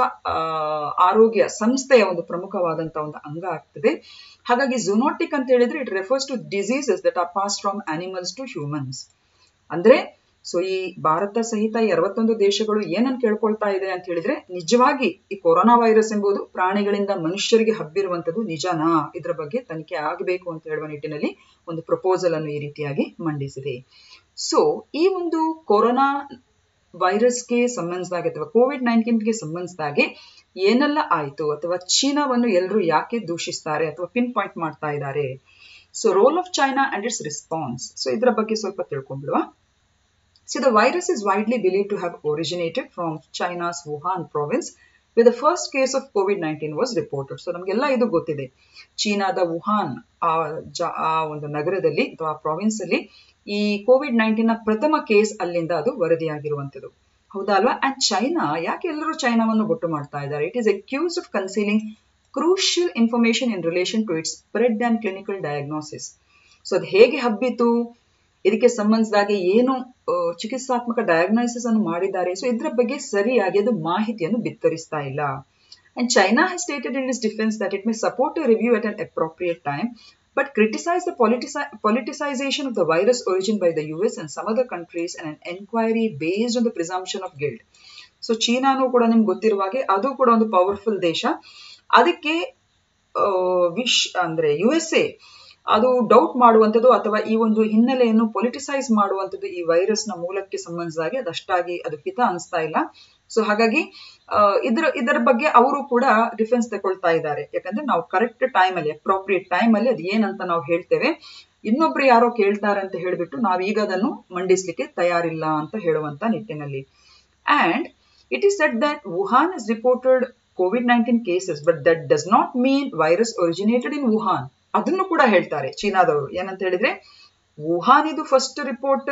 ಆರೋಗ್ಯ ಸಂಸ್ಥೆಯ ಒಂದು ಪ್ರಮುಖವಾದಂತಹ ಒಂದು ಅಂಗ ಆಗ್ತದೆ. ಹಾಗಾಗಿ ಝೂನೋಟಿಕ್ ಅಂತ ಹೇಳಿದ್ರೆ it refers to diseases that are pass from animals to humans. ಅಂದ್ರೆ ಸೊ ಈ ಭಾರತ ಸಹಿತ 61 ದೇಶಗಳು ಏನನ್ನು ಕೇಳ್ಕೊಳ್ತಾ ಇದೆ ಅಂತ ಹೇಳಿದ್ರೆ, ನಿಜವಾಗಿ ಈ ಕೊರೋನಾ ವೈರಸ್ ಎಂಬುದು ಪ್ರಾಣಿಗಳಿಂದ ಮನುಷ್ಯರಿಗೆ ಹಬ್ಬಿರುವಂತದ್ದು ನಿಜನಾ, ಇದರ ಬಗ್ಗೆ ತನಿಖೆ ಆಗಬೇಕು ಅಂತ ಹೇಳುವ ನಿಟ್ಟಿನಲ್ಲಿ ಒಂದು ಪ್ರಪೋಸಲ್ ಅನ್ನು ಈ ರೀತಿಯಾಗಿ ಮಂಡಿಸಿದೆ. ಸೊ ಈ ಒಂದು ಕೊರೋನಾ ವೈರಸ್ಗೆ ಸಂಬಂಧಿಸಿದಾಗೆ ಅಥವಾ ಕೋವಿಡ್-19ಗೆ ಸಂಬಂಧಿಸಿದಾಗೆ ಏನೆಲ್ಲ ಆಯಿತು, ಅಥವಾ ಚೀನಾವನ್ನು ಎಲ್ಲರೂ ಯಾಕೆ ದೂಷಿಸ್ತಾರೆ ಅಥವಾ ಪಿನ್ ಪಾಯಿಂಟ್ ಮಾಡ್ತಾ ಇದ್ದಾರೆ. So role of China and its response. So ಇದರ ಬಗ್ಗೆ ಸ್ವಲ್ಪ ತಿಳ್ಕೊಂಡ್ಬಿಡುವ. So the virus is widely believed to have originated from China's Wuhan province, where the first case of COVID-19 was reported. So ನಮಗೆಲ್ಲ ಇದು ಗೊತ್ತಿದೆ, ಚೀನಾದ Wuhan ಆ ಒಂದು ನಗರದಲ್ಲಿ ಅಥವಾ ಪ್ರಾವಿನ್ಸ್ ಅಲ್ಲಿ ಈ ಕೋವಿಡ್-19 ಪ್ರಥಮ ಕೇಸ್ ಅಲ್ಲಿಂದ ಅದು ವರದಿಯಾಗಿರುವಂತದ್ದು. ಹೌದಾ ಅಲ್ವಾ? ಅಂಡ್ ಚೈನಾ, ಯಾಕೆ ಎಲ್ಲರೂ ಚೈನಾವನ್ನು ಬೊಟ್ಟು ಮಾಡ್ತಾ ಇದ್ದಾರೆ? It is accused of concealing crucial information in relation to its spread and clinical diagnosis. So ಅದು ಹೇಗೆ ಹಬ್ಬಿತು, ಇದಕ್ಕೆ ಸಂಬಂಧಿಸಿದಾಗೆ ಏನು ಚಿಕಿತ್ಸಾತ್ಮಕ ಡಯಾಗ್ನೋಸಿಸ್ ಅನ್ನು ಮಾಡಿದ್ದಾರೆ, ಸೊ ಇದರ ಬಗ್ಗೆ ಸರಿಯಾಗಿ ಅದು ಮಾಹಿತಿಯನ್ನು ಬಿತ್ತರಿಸ್ತಾ ಇಲ್ಲ. And China has stated in its defence that it may support a review at an appropriate time, but criticize the politicization of the virus origin by the US and some other countries and an enquiry based on the presumption of guilt. So ಚೀನಾನು ಕೂಡ ನಿಮ್ಗೆ ಗೊತ್ತಿರುವಾಗೆ ಅದು ಕೂಡ ಒಂದು powerful ದೇಶ. ಅದಕ್ಕೆ ಅಂದ್ರೆ USA ಅದು ಡೌಟ್ ಮಾಡುವಂಥದ್ದು ಅಥವಾ ಈ ಒಂದು ಹಿನ್ನೆಲೆಯನ್ನು ಪೊಲಿಟಿಸೈಸ್ ಮಾಡುವಂಥದ್ದು ಈ ವೈರಸ್ ನ ಮೂಲಕ್ಕೆ ಸಂಬಂಧಿಸಿದಾಗೆ ಅದಷ್ಟಾಗಿ ಅದು ಹಿತ ಅನಿಸ್ತಾ ಇಲ್ಲ. ಸೊ ಹಾಗಾಗಿ ಇದರ ಬಗ್ಗೆ ಅವರು ಕೂಡ ಡಿಫೆನ್ಸ್ ತಗೊಳ್ತಾ ಇದ್ದಾರೆ. ಯಾಕಂದ್ರೆ ನಾವು ಕರೆಕ್ಟ್ ಟೈಮ್ ಅಲ್ಲಿ, ಅಪ್ರೋಪ್ರಿಯೇಟ್ ಟೈಮ್ ಅಲ್ಲಿ ಅದು ಏನಂತ ನಾವು ಹೇಳ್ತೇವೆ, ಇನ್ನೊಬ್ರು ಯಾರೋ ಕೇಳ್ತಾರೆ ಅಂತ ಹೇಳ್ಬಿಟ್ಟು ನಾವೀಗ ಅದನ್ನು ಮಂಡಿಸ್ಲಿಕ್ಕೆ ತಯಾರಿಲ್ಲ ಅಂತ ಹೇಳುವಂತ ನಿಟ್ಟಿನಲ್ಲಿ. And it is said that Wuhan is reported COVID-19 cases, but that does not mean virus originated in Wuhan. ಅದನ್ನು ಕೂಡ ಹೇಳ್ತಾರೆ ಚೀನಾದವರು. ಏನಂತ ಹೇಳಿದ್ರೆ, ವುಹಾನ್ ಇದು ಫಸ್ಟ್ ರಿಪೋರ್ಟ್,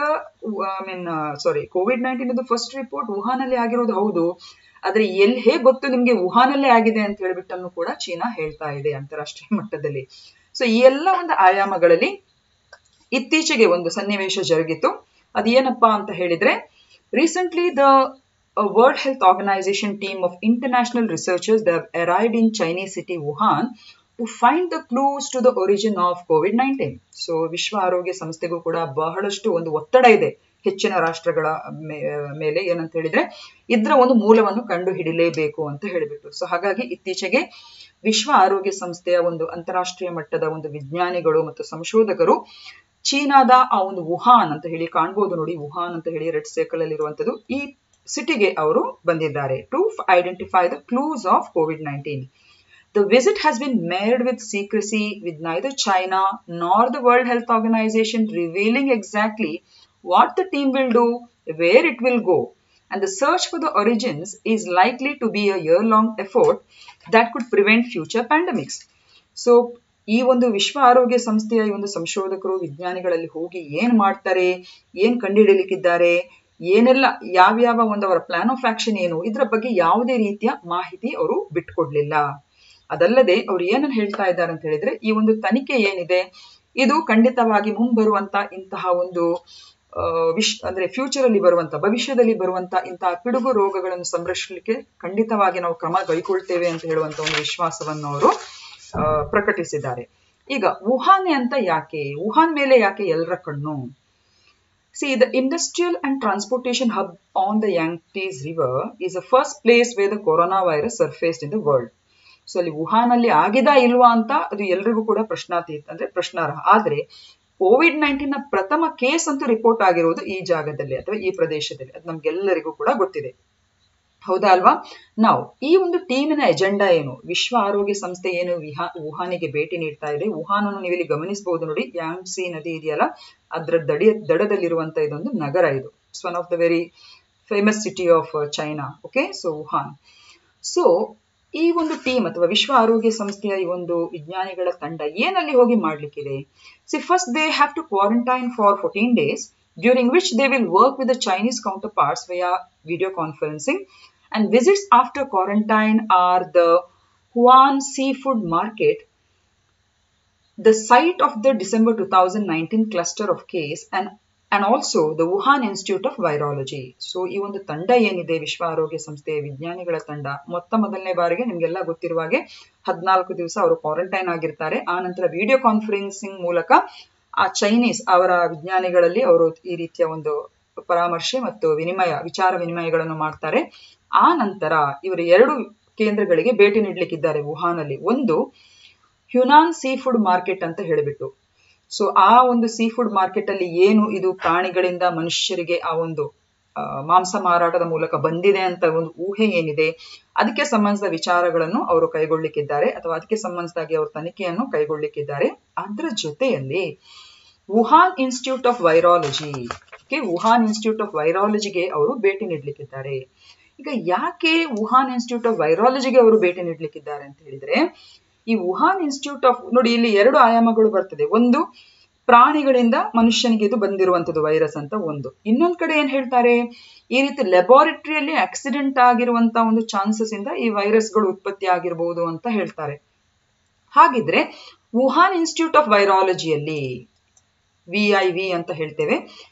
ಕೋವಿಡ್-19 ಇದು ಫಸ್ಟ್ ರಿಪೋರ್ಟ್ ವುಹಾನ್ ಅಲ್ಲಿ ಆಗಿರೋದು ಹೌದು, ಆದ್ರೆ ಹೇಗೆ ಗೊತ್ತು ನಿಮ್ಗೆ ವುಹಾನ್ ಅಲ್ಲೇ ಆಗಿದೆ ಅಂತ ಹೇಳ್ಬಿಟ್ಟನ್ನು ಕೂಡ ಚೀನಾ ಹೇಳ್ತಾ ಇದೆ ಅಂತಾರಾಷ್ಟ್ರೀಯ ಮಟ್ಟದಲ್ಲಿ. ಸೊ ಈ ಎಲ್ಲ ಒಂದು ಆಯಾಮಗಳಲ್ಲಿ ಇತ್ತೀಚೆಗೆ ಒಂದು ಸನ್ನಿವೇಶ ಜರುಗಿತು. ಅದೇನಪ್ಪಾ ಅಂತ ಹೇಳಿದ್ರೆ, recently the World Health Organization team of international researchers they have arrived in Chinese city Wuhan to find the clues to the origin of COVID-19. So ವಿಶ್ವ ಆರೋಗ್ಯ ಸಂಸ್ಥೆಗೂ ಕೂಡ ಬಹಳಷ್ಟು ಒಂದು ಒತ್ತಡ ಇದೆ ಹೆಚ್ಚಿನ ರಾಷ್ಟ್ರಗಳ ಮೇಲೆ. ಏನಂತ ಹೇಳಿದ್ರೆ, ಇದರ ಒಂದು ಮೂಲವನ್ನು ಕಂಡು ಹಿಡಿಲೇಬೇಕು ಅಂತ ಹೇಳಿಬಿಟ್ಟು. ಸೊ ಹಾಗಾಗಿ ಇತ್ತೀಚೆಗೆ ವಿಶ್ವ ಆರೋಗ್ಯ ಸಂಸ್ಥೆಯ ಒಂದು ಅಂತಾರಾಷ್ಟ್ರೀಯ ಮಟ್ಟದ ಒಂದು ವಿಜ್ಞಾನಿಗಳು ಮತ್ತು ಸಂಶೋಧಕರು ಚೀನಾದ ಆ ಒಂದು ವುಹಾನ್ ಅಂತ ಹೇಳಿ ಕಾಣ್ಬೋದು ನೋಡಿ, ವುಹಾನ್ ಅಂತ ಹೇಳಿ ರೆಡ್ ಸರ್ಕಲ್ ಅಲ್ಲಿ ಇರುವಂತದ್ದು, ಈ ಸಿಟಿಗೆ ಅವರು ಬಂದಿದ್ದಾರೆ to identify the clues of COVID-19. The visit has been marred with secrecy, with neither China nor the World Health Organization revealing exactly what the team will do, where it will go. And the search for the origins is likely to be a year-long effort that could prevent future pandemics. So, ಈ ಒಂದು ವಿಶ್ವ ಆರೋಗ್ಯ ಸಂಸ್ಥೆಯ ಈ ಒಂದು ಸಂಶೋಧಕರು ವಿಜ್ಞಾನಿಗಳಲ್ಲಿ ಹೋಗಿ ಏನ್ ಮಾಡ್ತಾರೆ, ಏನ್ ಕಂಡುಹಿಡಿಯಲಿಕ್ಕಿದ್ದಾರೆ, ಏನೆಲ್ಲ ಯಾವ್ಯಾವ ಒಂದು ಅವರ ಪ್ಲಾನ್ ಆಫ್ ಆಕ್ಷನ್ ಏನು, ಇದರ ಬಗ್ಗೆ ಯಾವುದೇ ರೀತಿಯ ಮಾಹಿತಿ ಅವರು ಬಿಟ್ಕೊಡ್ಲಿಲ್ಲ. ಅದಲ್ಲದೆ ಅವ್ರು ಏನನ್ನು ಹೇಳ್ತಾ ಇದ್ದಾರೆ ಅಂತ ಹೇಳಿದ್ರೆ, ಈ ಒಂದು ತನಿಖೆ ಏನಿದೆ ಇದು ಖಂಡಿತವಾಗಿ ಮುಂಬರುವಂತ ಇಂತಹ ಒಂದು ಅಂದ್ರೆ ಫ್ಯೂಚರ್ ಅಲ್ಲಿ ಬರುವಂತ, ಭವಿಷ್ಯದಲ್ಲಿ ಬರುವಂತ ಇಂತಹ ಪಿಡುಗು ರೋಗಗಳನ್ನು ಸಂರಕ್ಷಿಸಲಿಕ್ಕೆ ಖಂಡಿತವಾಗಿ ನಾವು ಕ್ರಮ ಕೈಗೊಳ್ತೇವೆ ಅಂತ ಹೇಳುವಂತ ಒಂದು ವಿಶ್ವಾಸವನ್ನು ಅವರು ಪ್ರಕಟಿಸಿದ್ದಾರೆ. ಈಗ ವುಹಾನ್ ಅಂತ ಯಾಕೆ, ವುಹಾನ್ ಮೇಲೆ ಯಾಕೆ ಎಲ್ಲರ ಕಣ್ಣು? See, the industrial and transportation hub on the Yangtze River is the first place where the coronavirus surfaced in the world. So ಅಲ್ಲಿ ವುಹಾನ್ ಅಲ್ಲಿ ಆಗಿದಾ ಇಲ್ವಾ ಅಂತ ಅದು ಎಲ್ರಿಗೂ ಕೂಡ ಪ್ರಶ್ನಾತೀತ, ಅಂದ್ರೆ ಪ್ರಶ್ನಾರ್ಹ. ಆದ್ರೆ COVID-19 ಪ್ರಥಮ ಕೇಸ್ ಅಂತೂ ರಿಪೋರ್ಟ್ ಆಗಿರುವುದು ಈ ಜಾಗದಲ್ಲಿ ಅಥವಾ ಈ ಪ್ರದೇಶದಲ್ಲಿ, ಅದು ನಮ್ಗೆಲ್ಲರಿಗೂ ಕೂಡ ಗೊತ್ತಿದೆ, ಹೌದಾ ಅಲ್ವಾ? ನಾವು ಈ ಒಂದು ಟೀಮಿನ ಎಜೆಂಡಾ ಏನು, ವಿಶ್ವ ಆರೋಗ್ಯ ಸಂಸ್ಥೆ ಏನು ವುಹಾನಿಗೆ ಭೇಟಿ ನೀಡ್ತಾ ಇದೆ. ವುಹಾನ್ ಅನ್ನು ನೀವು ಇಲ್ಲಿ ಗಮನಿಸಬಹುದು ನೋಡಿ, ಯಾಂಗ್ಸಿ ನದಿ ಇದೆಯಲ್ಲ ಅದರ ದಡದಲ್ಲಿರುವಂತ ಇದೊಂದು ನಗರ, ಇದು it's one of the very famous city of China. Okay, so Wuhan. So ಈ ಒಂದು ಟೀಮ್ ಅಥವಾ ವಿಶ್ವ ಆರೋಗ್ಯ ಸಂಸ್ಥೆಯ ಈ ಒಂದು ವಿಜ್ಞಾನಿಗಳ ತಂಡ ಏನಲ್ಲಿ ಹೋಗಿ ಮಾಡ್ಲಿಕ್ಕಿದೆ? See first they have to quarantine for 14 days, during which they will work with the Chinese counterparts via video conferencing, and visits after quarantine are the Wuhan Seafood Market, the site of the December 2019 cluster of case, and also the Wuhan Institute of Virology. So ಈ ಒಂದು ತಂಡ ಏನಿದೆ ವಿಶ್ವ ಆರೋಗ್ಯ ಸಂಸ್ಥೆಯ ವಿಜ್ಞಾನಿಗಳ ತಂಡ, ಮೊದಲನೇ ಬಾರಿಗೆ ನಿಮ್ಗೆಲ್ಲ ಗೊತ್ತಿರುವ ಹಾಗೆ 14 ದಿವಸ ಅವರು ಕ್ವಾರಂಟೈನ್ ಆಗಿರ್ತಾರೆ. ಆ ನಂತರ ವಿಡಿಯೋ ಕಾನ್ಫರೆನ್ಸಿಂಗ್ ಮೂಲಕ ಆ ಚೈನೀಸ್ ಅವರ ವಿಜ್ಞಾನಿಗಳಲ್ಲಿ ಅವರು ಈ ರೀತಿಯ ಒಂದು ಪರಾಮರ್ಶೆ ಮತ್ತು ವಿಚಾರ ವಿನಿಮಯಗಳನ್ನು ಮಾಡ್ತಾರೆ. ಆ ನಂತರ ಇವರು 2 ಕೇಂದ್ರಗಳಿಗೆ ಭೇಟಿ ನೀಡಲಿಕ್ಕಿದ್ದಾರೆ ವುಹಾನ್ ಅಲ್ಲಿ. ಒಂದು ಹ್ಯುನಾನ್ ಸೀ ಫುಡ್ ಮಾರ್ಕೆಟ್ ಅಂತ ಹೇಳಿಬಿಟ್ಟು, ಸೊ ಆ ಒಂದು ಸೀ ಫುಡ್ ಮಾರ್ಕೆಟ್ ಅಲ್ಲಿ ಏನು ಇದು ಪ್ರಾಣಿಗಳಿಂದ ಮನುಷ್ಯರಿಗೆ ಆ ಒಂದು ಮಾಂಸ ಮಾರಾಟದ ಮೂಲಕ ಬಂದಿದೆ ಅಂತ ಒಂದು ಊಹೆ ಏನಿದೆ, ಅದಕ್ಕೆ ಸಂಬಂಧಿಸಿದ ವಿಚಾರಗಳನ್ನು ಅವರು ಕೈಗೊಳ್ಳಿಕ್ಕಿದ್ದಾರೆ ಅಥವಾ ಅದಕ್ಕೆ ಸಂಬಂಧಿಸಿದಾಗಿ ಅವರು ತನಿಖೆಯನ್ನು ಕೈಗೊಳ್ಳಿಕ್ಕಿದ್ದಾರೆ. ಅದರ ಜೊತೆಯಲ್ಲಿ Wuhan Institute of Virology, Wuhan Institute of ವೈರಾಲಜಿಗೆ ಅವರು ಭೇಟಿ ನೀಡಲಿಕ್ಕಿದ್ದಾರೆ. ಈಗ ಯಾಕೆ ವುಹಾನ್ ಇನ್ಸ್ಟಿಟ್ಯೂಟ್ ಆಫ್ ವೈರಾಲಜಿಗೆ ಅವರು ಭೇಟಿ ನೀಡಲಿಕ್ಕಿದ್ದಾರೆ ಅಂತ ಹೇಳಿದ್ರೆ, ಈ ವುಹಾನ್ ಇನ್ಸ್ಟಿಟ್ಯೂಟ್ ಆಫ್ ನೋಡಿ ಇಲ್ಲಿ 2 ಆಯಾಮಗಳು ಬರ್ತದೆ. ಒಂದು ಪ್ರಾಣಿಗಳಿಂದ ಮನುಷ್ಯನಿಗೆ ಇದು ಬಂದಿರುವಂತದ್ದು ವೈರಸ್ ಅಂತ ಒಂದು, ಇನ್ನೊಂದ್ ಕಡೆ ಏನ್ ಹೇಳ್ತಾರೆ, ಈ ರೀತಿ ಲ್ಯಾಬೋರೇಟರಿಯಲ್ಲಿ ಆಕ್ಸಿಡೆಂಟ್ ಆಗಿರುವಂತ ಒಂದು ಚಾನ್ಸಸ್ ಇಂದ ಈ ವೈರಸ್ಗಳು ಉತ್ಪತ್ತಿ ಆಗಿರಬಹುದು ಅಂತ ಹೇಳ್ತಾರೆ. ಹಾಗಿದ್ರೆ ವುಹಾನ್ ಇನ್ಸ್ಟಿಟ್ಯೂಟ್ ಆಫ್ ವೈರಾಲಜಿಯಲ್ಲಿ VIV ಅಂತ ಹೇಳ್ತೇವೆ,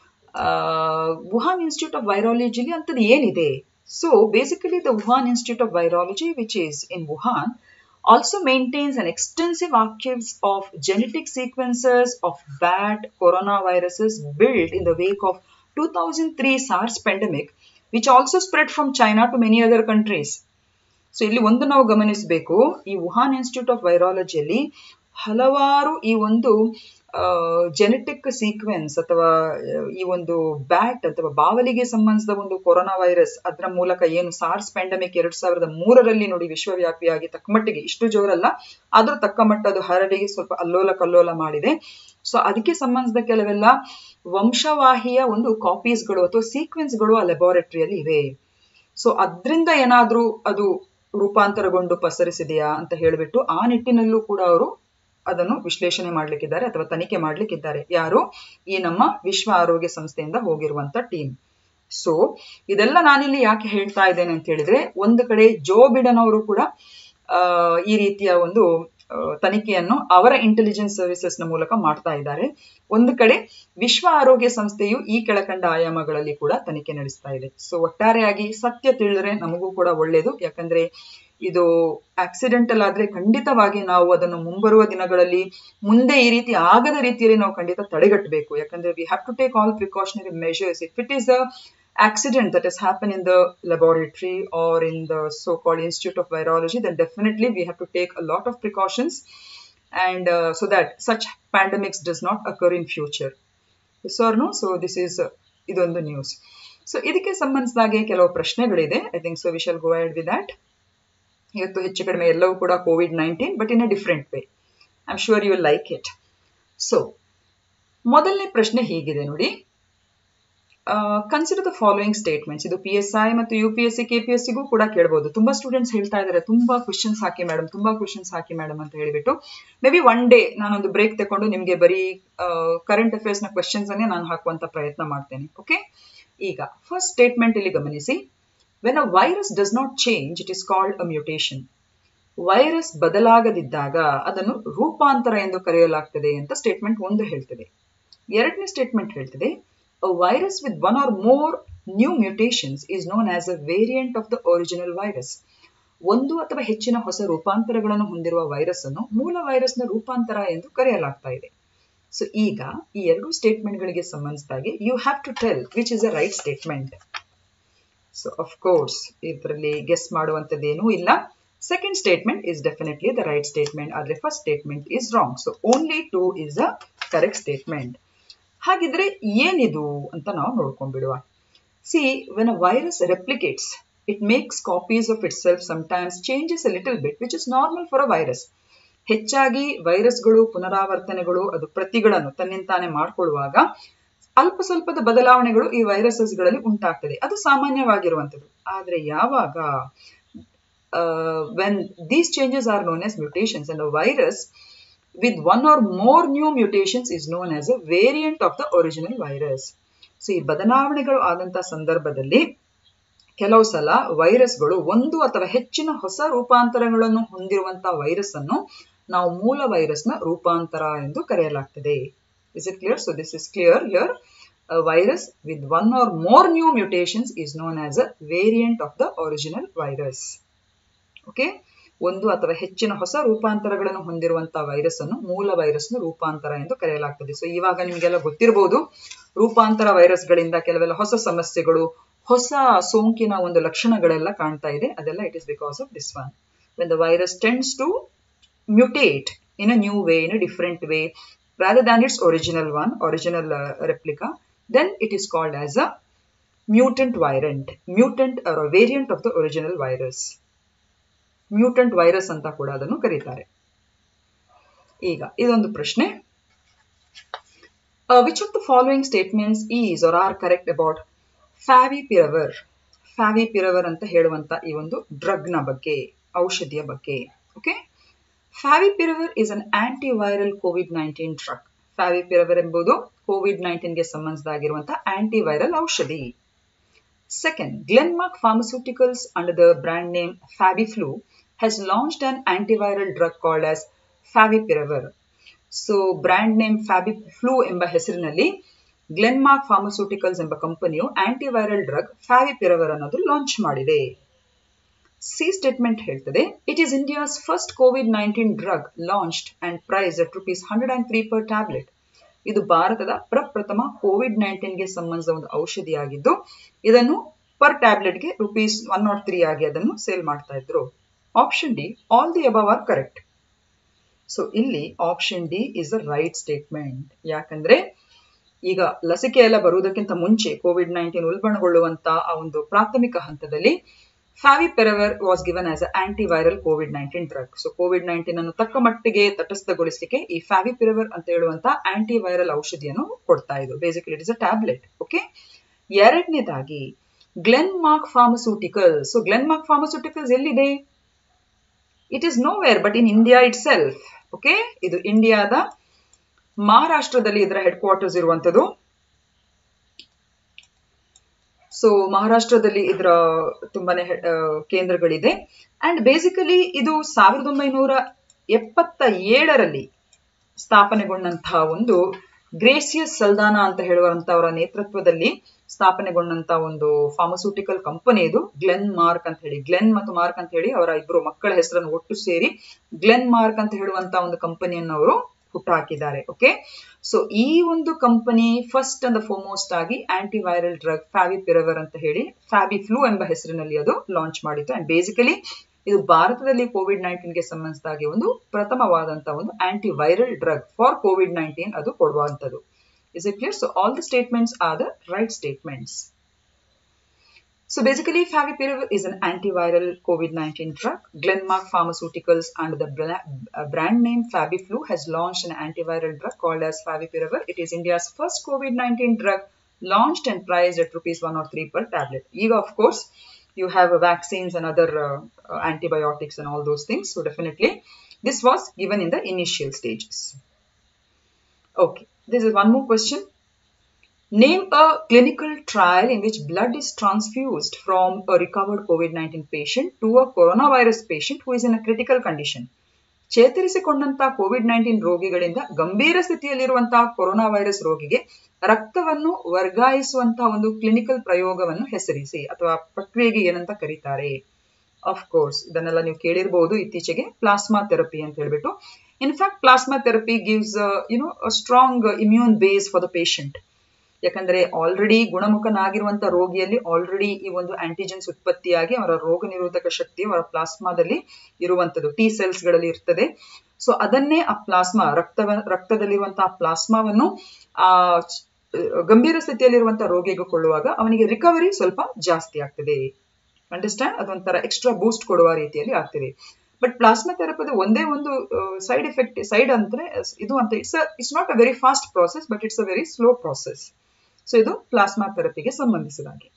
ವುಹಾನ್ ಇನ್ಸ್ಟಿಟ್ಯೂಟ್ ಆಫ್ ವೈರಾಲಜಿಲಿ ಅಂತದ್ದು ಏನಿದೆ? So basically the Wuhan Institute of Virology which is in Wuhan also maintains an extensive archives of genetic sequences of bat coronaviruses built in the wake of 2003 SARS pandemic, which also spread from China to many other countries. So ಇಲ್ಲಿ ಒಂದು ನಾವು ಗಮನಿಸಬೇಕು, ಈ Wuhan Institute of ವೈರಾಲಜಿಯಲ್ಲಿ ಹಲವಾರು ಈ ಒಂದು genetic sequence ಅಥವಾ ಈ ಒಂದು ಬ್ಯಾಟ್ ಅಥವಾ ಬಾವಲಿಗೆ ಸಂಬಂಧಿಸಿದ ಒಂದು ಕೊರೋನಾ ವೈರಸ್, ಅದರ ಮೂಲಕ ಏನು ಸಾರ್ಸ್ ಪ್ಯಾಂಡಮಿಕ್ 2003ರಲ್ಲಿ ನೋಡಿ ವಿಶ್ವವ್ಯಾಪಿಯಾಗಿ ತಕ್ಕಮಟ್ಟಿಗೆ, ಇಷ್ಟು ಜೋರಲ್ಲ ಆದ್ರೂ ತಕ್ಕ ಮಟ್ಟ ಅದು ಹರಡಿಗೆ ಸ್ವಲ್ಪ ಅಲ್ಲೋಲ ಕಲ್ಲೋಲ ಮಾಡಿದೆ. ಸೊ ಅದಕ್ಕೆ ಸಂಬಂಧಿಸಿದ ಕೆಲವೆಲ್ಲ ವಂಶವಾಹಿಯ ಒಂದು ಕಾಪೀಸ್ಗಳು ಅಥವಾ ಸೀಕ್ವೆನ್ಸ್ಗಳು ಆ ಲ್ಯಾಬೋರೇಟರಿಯಲ್ಲಿ ಇವೆ. ಸೊ ಅದರಿಂದ ಏನಾದ್ರೂ ಅದು ರೂಪಾಂತರಗೊಂಡು ಪಸರಿಸಿದೆಯಾ ಅಂತ ಹೇಳಿಬಿಟ್ಟು ಆ ನಿಟ್ಟಿನಲ್ಲೂ ಕೂಡ ಅವರು ಅದನ್ನು ವಿಶ್ಲೇಷಣೆ ಮಾಡ್ಲಿಕ್ಕಿದ್ದಾರೆ ಅಥವಾ ತನಿಖೆ ಮಾಡ್ಲಿಕ್ಕಿದ್ದಾರೆ. ಯಾರು? ಈ ನಮ್ಮ ವಿಶ್ವ ಆರೋಗ್ಯ ಸಂಸ್ಥೆಯಿಂದ ಹೋಗಿರುವಂತ ಟೀಮ್. ಸೊ ಇದೆಲ್ಲ ನಾನಿಲ್ಲಿ ಯಾಕೆ ಹೇಳ್ತಾ ಇದ್ದೇನೆ ಅಂತ ಹೇಳಿದ್ರೆ, ಒಂದು ಕಡೆ ಜೋ ಬಿಡನ್ ಅವರು ಕೂಡ ಈ ರೀತಿಯ ಒಂದು ತನಿಖೆಯನ್ನು ಅವರ ಇಂಟೆಲಿಜೆನ್ಸ್ ಸರ್ವಿಸಸ್ ನ ಮೂಲಕ ಮಾಡ್ತಾ ಇದ್ದಾರೆ. ಒಂದು ಕಡೆ ವಿಶ್ವ ಆರೋಗ್ಯ ಸಂಸ್ಥೆಯು ಈ ಕೆಳಕಂಡ ಆಯಾಮಗಳಲ್ಲಿ ಕೂಡ ತನಿಖೆ ನಡೆಸ್ತಾ ಇದೆ. ಸೊ ಒಟ್ಟಾರೆಯಾಗಿ ಸತ್ಯ ತಿಳಿದ್ರೆ ನಮಗೂ ಕೂಡ ಒಳ್ಳೇದು. ಯಾಕಂದ್ರೆ ಇದು ಆಕ್ಸಿಡೆಂಟಲ್ ಆದ್ರೆ ಖಂಡಿತವಾಗಿ ನಾವು ಅದನ್ನು ಮುಂಬರುವ ದಿನಗಳಲ್ಲಿ ಮುಂದೆ ಈ ರೀತಿ ಆಗದ ರೀತಿಯಲ್ಲಿ ನಾವು ಖಂಡಿತ ತಡೆಗಟ್ಟಬೇಕು. ಯಾಕಂದ್ರೆ we have to take all precautionary measures. If it is a accident that has happened in the laboratory or in the so-called Institute of Virology, then definitely we have to take a lot of precautions and so that such pandemics does not occur in future. Yes or no? So this is idondu news. So ಇದಕ್ಕೆ ಸಂಬಂಧಿಸಿದಾಗೆ ಕೆಲವು ಪ್ರಶ್ನೆಗಳಿದೆ. I think so we shall go ahead with that. ಇವತ್ತು ಹೆಚ್ಚು ಕಡಿಮೆ ಎಲ್ಲವೂ ಕೂಡ COVID-19 but in a different way. I'm sure you will like it. So ಮೊದಲನೇ ಪ್ರಶ್ನೆ ಹೀಗಿದೆ ನೋಡಿ, ಕನ್ಸಿಡರ್ ದ ಫಾಲೋಯಿಂಗ್ ಸ್ಟೇಟ್ಮೆಂಟ್ಸ್. ಇದು PSI ಮತ್ತು UPSC KPSCಗೂ ಕೂಡ ಕೇಳಬಹುದು. ತುಂಬಾ ಸ್ಟೂಡೆಂಟ್ಸ್ ಹೇಳ್ತಾ ಇದ್ದಾರೆ ತುಂಬಾ ಕ್ವಶನ್ಸ್ ಹಾಕಿ ಮೇಡಮ್, ತುಂಬಾ ಕ್ವಶನ್ಸ್ ಹಾಕಿ ಮೇಡಮ್ ಅಂತ ಹೇಳಿಬಿಟ್ಟು. ಮೇ ಬಿ ಒನ್ ಡೇ ನಾನೊಂದು ಬ್ರೇಕ್ ತಗೊಂಡು ನಿಮಗೆ ಬರೀ ಕರೆಂಟ್ ಅಫೇರ್ಸ್ ನ ಕ್ವಶನ್ಸ್ ಅನ್ನೇ ನಾನು ಹಾಕುವಂತ ಪ್ರಯತ್ನ ಮಾಡ್ತೇನೆ. ಓಕೆ, ಈಗ ಫಸ್ಟ್ ಸ್ಟೇಟ್ಮೆಂಟ್ ಇಲ್ಲಿ ಗಮನಿಸಿ. When a virus does not change it is called a mutation. Virus ಬದಲಾಗದಿದ್ದಾಗ ಅದನ್ನು ರೂಪಾಂತರ ಎಂದು ಕರೆಯಲಾಗ್ತದೆ ಅಂತ ಸ್ಟೇಟ್ಮೆಂಟ್ ಒಂದು ಹೇಳ್ತದೆ. ಎರಡನೇ ಸ್ಟೇಟ್ಮೆಂಟ್ ಹೇಳ್ತದೆ, a virus with one or more new mutations is known as a variant of the original virus. ಒಂದು ಅಥವಾ ಹೆಚ್ಚಿನ ಹೊಸ ರೂಪಾಂತರಗಳನ್ನು ಹೊಂದಿರುವ ವೈರಸ್ ಅನ್ನು ಮೂಲ ವೈರಸ್ನ ರೂಪಾಂತರ ಎಂದು ಕರೆಯಲಾಗ್ತಾ ಇದೆ. ಸೊ ಈಗ ಈ ಎರಡು ಸ್ಟೇಟ್ಮೆಂಟ್ಗಳಿಗೆ ಸಂಬಂಧಿಸಿದಾಗೆ you have to tell which is a right statement. So of course ಇದರಲ್ಲಿ ಗೆಸ್ ಮಾಡುವಂಥದ್ದೇನೂ ಇಲ್ಲ. Second statement is definitely the right statement. ಆದರೆ first statement is wrong. So only 2 is the correct statement. ಹಾಗಿದ್ರೆ ಏನಿದು ಅಂತ ನಾವು ನೋಡ್ಕೊಂಡ್ಬಿಡುವ. See, when a virus replicates, it makes copies of itself, sometimes changes a little bit, which is normal for a virus. ಹೆಚ್ಚಾಗಿ ವೈರಸ್ಗಳು ಪುನರಾವರ್ತನೆಗಳು ಅದು ಪ್ರತಿಗಳನ್ನು ತನ್ನಿಂತಾನೆ ಮಾಡ್ಕೊಳ್ಳುವಾಗ ಅಲ್ಪ ಸ್ವಲ್ಪದ ಬದಲಾವಣೆಗಳು ಈ ವೈರಸಸ್ಗಳಲ್ಲಿ ಉಂಟಾಗ್ತದೆ. ಅದು ಸಾಮಾನ್ಯವಾಗಿರುವಂಥದ್ದು. ಆದರೆ ಯಾವಾಗ when these changes are known as mutations and a virus with one or more new mutations is known as a variant of the original virus. So ಈ ಬದಲಾವಣೆಗಳು ಆದಂತಹ ಸಂದರ್ಭದಲ್ಲಿ ಕೆಲವು ಸಲ ವೈರಸ್ಗಳು ಒಂದು ಅಥವಾ ಹೆಚ್ಚಿನ ಹೊಸ ರೂಪಾಂತರಗಳನ್ನು ಹೊಂದಿರುವಂತಹ ವೈರಸ್ ಅನ್ನು ನಾವು ಮೂಲ ವೈರಸ್ನ ರೂಪಾಂತರ ಎಂದು ಕರೆಯಲಾಗ್ತದೆ. Is it clear? So this is clear here. A virus with one or more new mutations is known as a variant of the original virus. Okay? ಒಂದು ಅಥವಾ ಹೆಚ್ಚಿನ ಹೊಸ ರೂಪಾಂತರಗಳನ್ನು ಹೊಂದಿರುವಂತಹ ವೈರಸ್ ಅನ್ನು ಮೂಲ ವೈರಸ್ನ ರೂಪಾಂತರ ಎಂದು ಕರೆಯಲಾಗ್ತದೆ. ಸೊ ಇವಾಗ ನಿಮಗೆಲ್ಲ ಗೊತ್ತಿರಬಹುದು, ರೂಪಾಂತರ ವೈರಸ್ಗಳಿಂದ ಕೆಲವೆಲ್ಲ ಹೊಸ ಸಮಸ್ಯೆಗಳು, ಹೊಸ ಸೋಂಕಿನ ಒಂದು ಲಕ್ಷಣಗಳೆಲ್ಲ ಕಾಣ್ತಾ ಇದೆ. ಅದೆಲ್ಲ it is because of this one. When the virus tends to mutate in a new way, in a different way, rather than its original one, original replica, then it is called as a mutant variant, mutant or a variant of the original virus. Mutant virus ಅಂತ ಕೂಡ ಅದನ್ನು ಕರೀತಾರೆ. ಈಗ ಇದೊಂದು ಪ್ರಶ್ನೆ. Which of the following statements is or are correct about favipiravir? Favipiravir ಅಂತ ಹೇಳುವಂತ ಈ ಒಂದು ಡ್ರಗ್ ನ ಬಗ್ಗೆ, ಔಷಧಿಯ ಬಗ್ಗೆ. Okay, Favipiravir is an antiviral COVID-19 drug. Favipiravir ಎಂಬುದು COVID-19 ಗೆ ಸಂಬಂಧಿಸಿದಾಗಿರುವಂತಹ ಆಂಟಿವೈರಲ್ ಔಷಧಿ. Second, Glenmark Pharmaceuticals under the brand name FabiFlu has launched an antiviral drug called as Favipiravir. So brand name FabiFlu ಎಂಬ ಹೆಸರಿನಲ್ಲಿ Glenmark Pharmaceuticals ಎಂಬ ಕಂಪನಿಯು antiviral drug Favipiravir ಅನ್ನೋದು launch ಮಾಡಿದೆ. ಸಿ ಸ್ಟೇಟ್ಮೆಂಟ್ ಹೇಳ್ತದೆ, ಇಟ್ ಈಸ್ ಇಂಡಿಯಾಸ್ ಫಸ್ಟ್ ಕೋವಿಡ್-19 drug launched and price at ₹103 per tablet. ಇದು ಭಾರತದ ಪ್ರಪ್ರಥಮ ಕೋವಿಡ್-19 ಗೆ ಸಂಬಂಧಿಸಿದ ಒಂದು ಔಷಧಿಯಾಗಿದ್ದು ಇದನ್ನು ಪರ್ ಟ್ಯಾಬ್ಲೆಟ್ಗೆ ₹103 ಆಗಿ ಅದನ್ನು ಸೇಲ್ ಮಾಡ್ತಾ ಇದ್ರು. Option D, all the above are correct. So ಇಲ್ಲಿ option D is the right statement. ಯಾಕಂದ್ರೆ ಈಗ ಲಸಿಕೆ ಎಲ್ಲ ಬರುವುದಕ್ಕಿಂತ ಮುಂಚೆ ಕೋವಿಡ್-19 ಉಲ್ಬಣಗೊಳ್ಳುವಂತ ಆ ಒಂದು ಪ್ರಾಥಮಿಕ ಹಂತದಲ್ಲಿ Favipiravir was given as an antiviral COVID-19 drug. So COVID-19 ಅನ್ನು ತಕ್ಕ ಮಟ್ಟಿಗೆ ತಟಸ್ಥಗೊಳಿಸಲಿಕ್ಕೆ ಈ Favipiravir ಅಂತ ಹೇಳುವಂತ ಆಂಟಿವೈರಲ್ ಔಷಧಿಯನ್ನು ಕೊಡ್ತಾ ಇದ್ರು. Basically it is a tablet. Okay, ಎರಡನೇದಾಗಿ Glenmark Pharmaceuticals. So Glenmark Pharmaceuticals ಎಲ್ಲಿದೆ? It is nowhere but in India itself. Okay, ಇದು ಇಂಡಿಯಾದ ಮಹಾರಾಷ್ಟ್ರದಲ್ಲಿ ಇದರ ಹೆಡ್ ಕ್ವಾರ್ಟರ್ಸ್ ಇರುವಂತದ್ದು. ಸೊ ಮಹಾರಾಷ್ಟ್ರದಲ್ಲಿ ಇದರ ತುಂಬಾನೇ ಕೇಂದ್ರಗಳಿದೆ. ಅಂಡ್ ಬೇಸಿಕಲಿ ಇದು 1977ರಲ್ಲಿ ಸ್ಥಾಪನೆಗೊಂಡಂತಹ ಒಂದು ಗ್ರೇಸಿಯಸ್ ಸಲ್ದಾನಾ ಅಂತ ಹೇಳುವಂತವರ ನೇತೃತ್ವದಲ್ಲಿ ಸ್ಥಾಪನೆಗೊಂಡಂತಹ ಒಂದು ಫಾರ್ಮಸ್ಯೂಟಿಕಲ್ ಕಂಪನಿ ಇದು, ಗ್ಲೆನ್ ಮಾರ್ಕ್ ಅಂತ ಹೇಳಿ. ಗ್ಲೆನ್ ಮತ್ತು ಮಾರ್ಕ್ ಅಂತ ಹೇಳಿ ಅವರ ಇಬ್ಬರು ಮಕ್ಕಳ ಹೆಸರನ್ನು ಒಟ್ಟು ಸೇರಿ ಗ್ಲೆನ್ ಮಾರ್ಕ್ ಅಂತ ಹೇಳುವಂತಹ ಒಂದು ಕಂಪನಿಯನ್ನು ಅವರು ಹುಟ್ಟುಹಾಕಿದ್ದಾರೆ. ಓಕೆ, ಸೊ ಈ ಒಂದು ಕಂಪನಿ ಫಸ್ಟ್ ಅಂಡ್ ಫಾರ್ಮೋಸ್ಟ್ ಆಗಿ ಆಂಟಿವೈರಲ್ ಡ್ರಗ್ Favipiravir ಅಂತ ಹೇಳಿ ಫ್ಯಾಬಿಫ್ಲೂ ಎಂಬ ಹೆಸರಿನಲ್ಲಿ ಅದು ಲಾಂಚ್ ಮಾಡಿತ್ತು. ಅಂಡ್ ಬೇಸಿಕಲಿ ಇದು ಭಾರತದಲ್ಲಿ ಕೋವಿಡ್-19 ಗೆ ಸಂಬಂಧಿಸಿದಾಗಿ ಒಂದು ಪ್ರಥಮವಾದಂತಹ ಒಂದು ಆಂಟಿವೈರಲ್ ಡ್ರಗ್ ಫಾರ್ ಕೋವಿಡ್-19 ಅದು ಕೊಡುವಂತದ್ದು. Is it clear? So all the statements are the right statements. So basically Favipiravir is an antiviral COVID-19 drug. Glenmark Pharmaceuticals under the brand name FabiFlu has launched an antiviral drug called as Favipiravir. It is India's first COVID-19 drug launched and priced at rupees 1 or 3 per tablet. Ega, of course, you have vaccines and other antibiotics and all those things. So definitely this was given in the initial stages. Okay, this is one more question. Name a clinical trial in which blood is transfused from a recovered COVID-19 patient to a coronavirus patient who is in a critical condition. ಚೇತರಿಸಿಕೊಂಡಂತಹ ಕೋವಿಡ್-19 ರೋಗಿಗಳಿಂದ ಗಂಭೀರ ಸ್ಥಿತಿಯಲ್ಲಿರುವಂತಹ corona virus ರೋಗಿಗೆ ರಕ್ತವನ್ನು ವರ್ಗಾಯಿಸುವಂತಹ ಒಂದು clinical ಪ್ರಯೋಗವನ್ನು ಹೆಸರಿಸಿ ಅಥವಾ ಪ್ರಕ್ರಿಯೆಗೆ ಏನಂತ ಕರೀತಾರೆ. ಆಫ್ ಕೋರ್ಸ್ ಇದನ್ನೆಲ್ಲ ನೀವು ಕೇಳಿರಬಹುದು ಇತ್ತೀಚೆಗೆ, ಪ್ಲಾಸ್ಮಾ ಥೆರಪಿ ಅಂತ ಹೇಳ್ಬಿಟ್ಟು. In fact plasma therapy gives a strong immune base for the patient. ಯಾಕಂದ್ರೆ ಆಲ್ರೆಡಿ ಗುಣಮುಖನಾಗಿರುವಂತಹ ರೋಗಿಯಲ್ಲಿ ಆಲ್ರೆಡಿ ಈ ಒಂದು ಆಂಟಿಜೆನ್ಸ್ ಉತ್ಪತ್ತಿಯಾಗಿ ಅವರ ರೋಗ ನಿರೋಧಕ ಶಕ್ತಿ ಅವರ ಪ್ಲಾಸ್ಮಾದಲ್ಲಿ ಇರುವಂತದ್ದು, ಟಿ ಸೆಲ್ಸ್ ಗಳಲ್ಲಿ ಇರ್ತದೆ. ಸೊ ಅದನ್ನೇ ಆ ಪ್ಲಾಸ್ಮಾ ರಕ್ತದಲ್ಲಿರುವಂತಹ ಪ್ಲಾಸ್ಮಾವನ್ನು ಆ ಗಂಭೀರ ಸ್ಥಿತಿಯಲ್ಲಿರುವಂತಹ ರೋಗಿಗೆ ಕೊಳ್ಳುವಾಗ ಅವನಿಗೆ ರಿಕವರಿ ಸ್ವಲ್ಪ ಜಾಸ್ತಿ ಆಗ್ತದೆ. ಅಂಡರ್ಸ್ಟ್ಯಾಂಡ್? ಅದೊಂಥರ ಎಕ್ಸ್ಟ್ರಾ ಬೂಸ್ಟ್ ಕೊಡುವ ರೀತಿಯಲ್ಲಿ ಆಗ್ತದೆ. ಬಟ್ ಪ್ಲಾಸ್ಮಾ ಥೆರಪಿದ ಒಂದೇ ಒಂದು ಸೈಡ್ ಎಫೆಕ್ಟ್ ಸೈಡ್ ಅಂದ್ರೆ ಇದು ಅಂತ it's not a very fast process, but it's a very slow process. So ಇದು ಪ್ಲಾಸ್ಮಾ ಥೆರಪಿಗೆ ಸಂಬಂಧಿಸಿದ ಹಾಗೆ.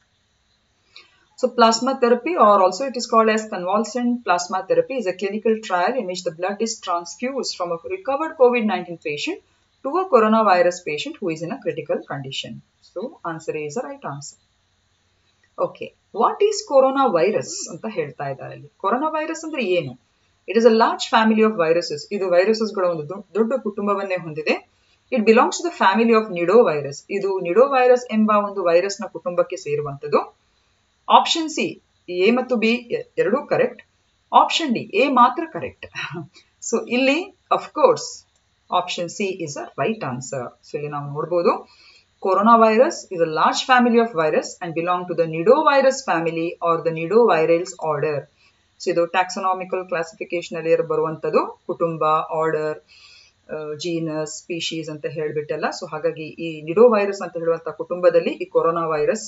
So plasma therapy, or also it is called as convalescent plasma therapy, is a clinical trial in which the blood is transfused from a recovered COVID-19 patient to a coronavirus patient who is in a critical condition. So answer is the right answer. Okay, what is coronavirus ಅಂತ ಹೇಳ್ತಾ ಇದ್ದಾರೆ ಅಲ್ಲಿ. coronavirus ಅಂದ್ರೆ ಏನು? It is a large family of viruses. ಇದು ವೈರಸಸ್ಗಳ ಒಂದು ದೊಡ್ಡ ಕುಟುಂಬವನ್ನೇ ಹೊಂದಿದೆ. It belongs to the family of nidovirus. ಇದು ನಿಡೋವೈರಸ್ ಎಂಬ ಒಂದು ವೈರಸ್ನ ಕುಟುಂಬಕ್ಕೆ ಸೇರುವಂತದ್ದು. ಆಪ್ಷನ್ ಸಿ, ಎ ಮತ್ತು ಬಿ ಎರಡೂ ಕರೆಕ್ಟ್. ಆಪ್ಷನ್ ಡಿ, ಎ ಮಾತ್ರ ಕರೆಕ್ಟ್. ಸೊ ಇಲ್ಲಿ of course option C is a right answer. So ಇಲ್ಲಿ ನಾವು ನೋಡ್ಬೋದು, coronavirus is a large family of virus and belong to the nidovirus family or the nidovirales order. So ಇದು taxonomical classification ಅಲ್ಲಿ ಬರುವಂತದ್ದು, ಕುಟುಂಬ, order, genus, species ಅಂತ ಹೇಳ್ಬಿಟ್ಟೆಲ್ಲ. So ಹಾಗಾಗಿ ಈ ನಿಡೋವೈರಸ್ ಅಂತ ಹೇಳುವಂತ ಕುಟುಂಬದಲ್ಲಿ ಈ ಕೊರೋನಾ ವೈರಸ್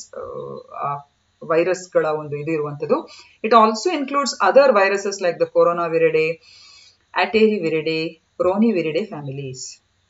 ವೈರಸ್ಗಳ ಒಂದು ಇದು ಇರುವಂತದ್ದು. It also includes other viruses like the Coronaviridae, Arteriviridae, Roniviridae families.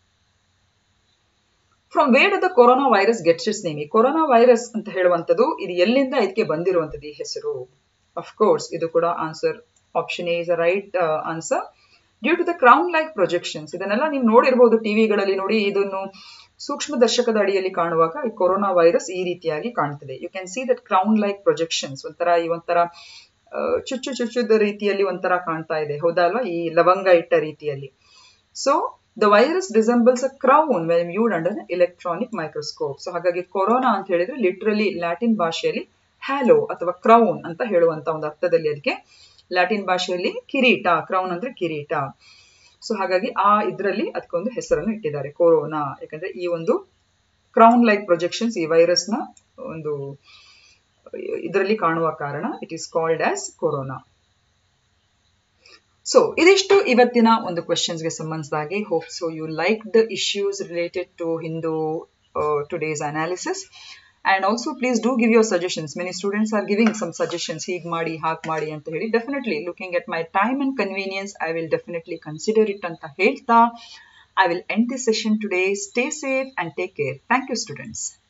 From where do the corona virus gets its name? ಈ ಕೊರೋನಾ ವೈರಸ್ ಅಂತ ಹೇಳುವಂತದ್ದು ಇದು ಎಲ್ಲಿಂದ ಇದಕ್ಕೆ ಬಂದಿರುವಂತದ್ದು ಈ ಹೆಸರು? ಅಫ್ ಕೋರ್ಸ್ ಇದು ಕೂಡ answer option A is a right answer. Due to the crown like projections, ಇದನ್ನೆಲ್ಲ ನೀವು ನೋಡಿರ್ಬೋದು ಟಿವಿಗಳಲ್ಲಿ. ನೋಡಿ, ಇದನ್ನು ಸೂಕ್ಷ್ಮ ದರ್ಶಕದ ಅಡಿಯಲ್ಲಿ ಕಾಣುವಾಗ ಈ ಕೊರೋನಾ ವೈರಸ್ ಈ ರೀತಿಯಾಗಿ ಕಾಣ್ತದೆ. You can see that crown like projections ಒಂಥರ ಚುಚ್ಚುದ ರೀತಿಯಲ್ಲಿ ಒಂಥರ ಕಾಣ್ತಾ ಇದೆ, ಹೌದಾ ಅಲ್ವಾ? ಈ ಲವಂಗ ಇಟ್ಟ ರೀತಿಯಲ್ಲಿ. So the virus resembles a crown when viewed under electronic microscope. So ಹಾಗಾಗಿ ಕೊರೋನಾ ಅಂತ ಹೇಳಿದ್ರೆ ಲಿಟ್ರಲಿ ಲ್ಯಾಟಿನ್ ಭಾಷೆಯಲ್ಲಿ ಹ್ಯಾಲೋ ಅಥವಾ ಕ್ರೌನ್ ಅಂತ ಹೇಳುವಂತ ಒಂದು ಅರ್ಥದಲ್ಲಿ ಅದಕ್ಕೆ ಲ್ಯಾಟಿನ್ ಭಾಷೆಯಲ್ಲಿ ಕಿರೀಟ, ಕ್ರೌನ್ ಅಂದ್ರೆ ಕಿರೀಟ. ಸೊ ಹಾಗಾಗಿ ಆ ಇದರಲ್ಲಿ ಅದಕ್ಕೊಂದು ಹೆಸರನ್ನು ಇಟ್ಟಿದ್ದಾರೆ ಕೊರೋನಾ. ಯಾಕಂದ್ರೆ ಈ ಒಂದು ಕ್ರೌನ್ ಲೈಕ್ ಪ್ರೊಜೆಕ್ಷನ್ಸ್ ಈ ವೈರಸ್ ನ ಒಂದು ಇದರಲ್ಲಿ ಕಾಣುವ ಕಾರಣ it is called as corona. So ಇದಿಷ್ಟು ಇವತ್ತಿನ ಒಂದು ಕ್ವೆಶನ್ಸ್ ಗೆ ಸಂಬಂಧಿಸಿದಾಗೆ. Hope so you like the issues related to Hindu today's analysis. And also please do give your suggestions. Many students are giving some suggestions, hig ಮಾಡಿ ಹಾಗೆ ಮಾಡಿ ಅಂತ ಹೇಳಿ. Definitely looking at my time and convenience, I will definitely consider it ಅಂತ ಹೇಳ್ತಾ I will end this session today. Stay safe and take care. Thank you students.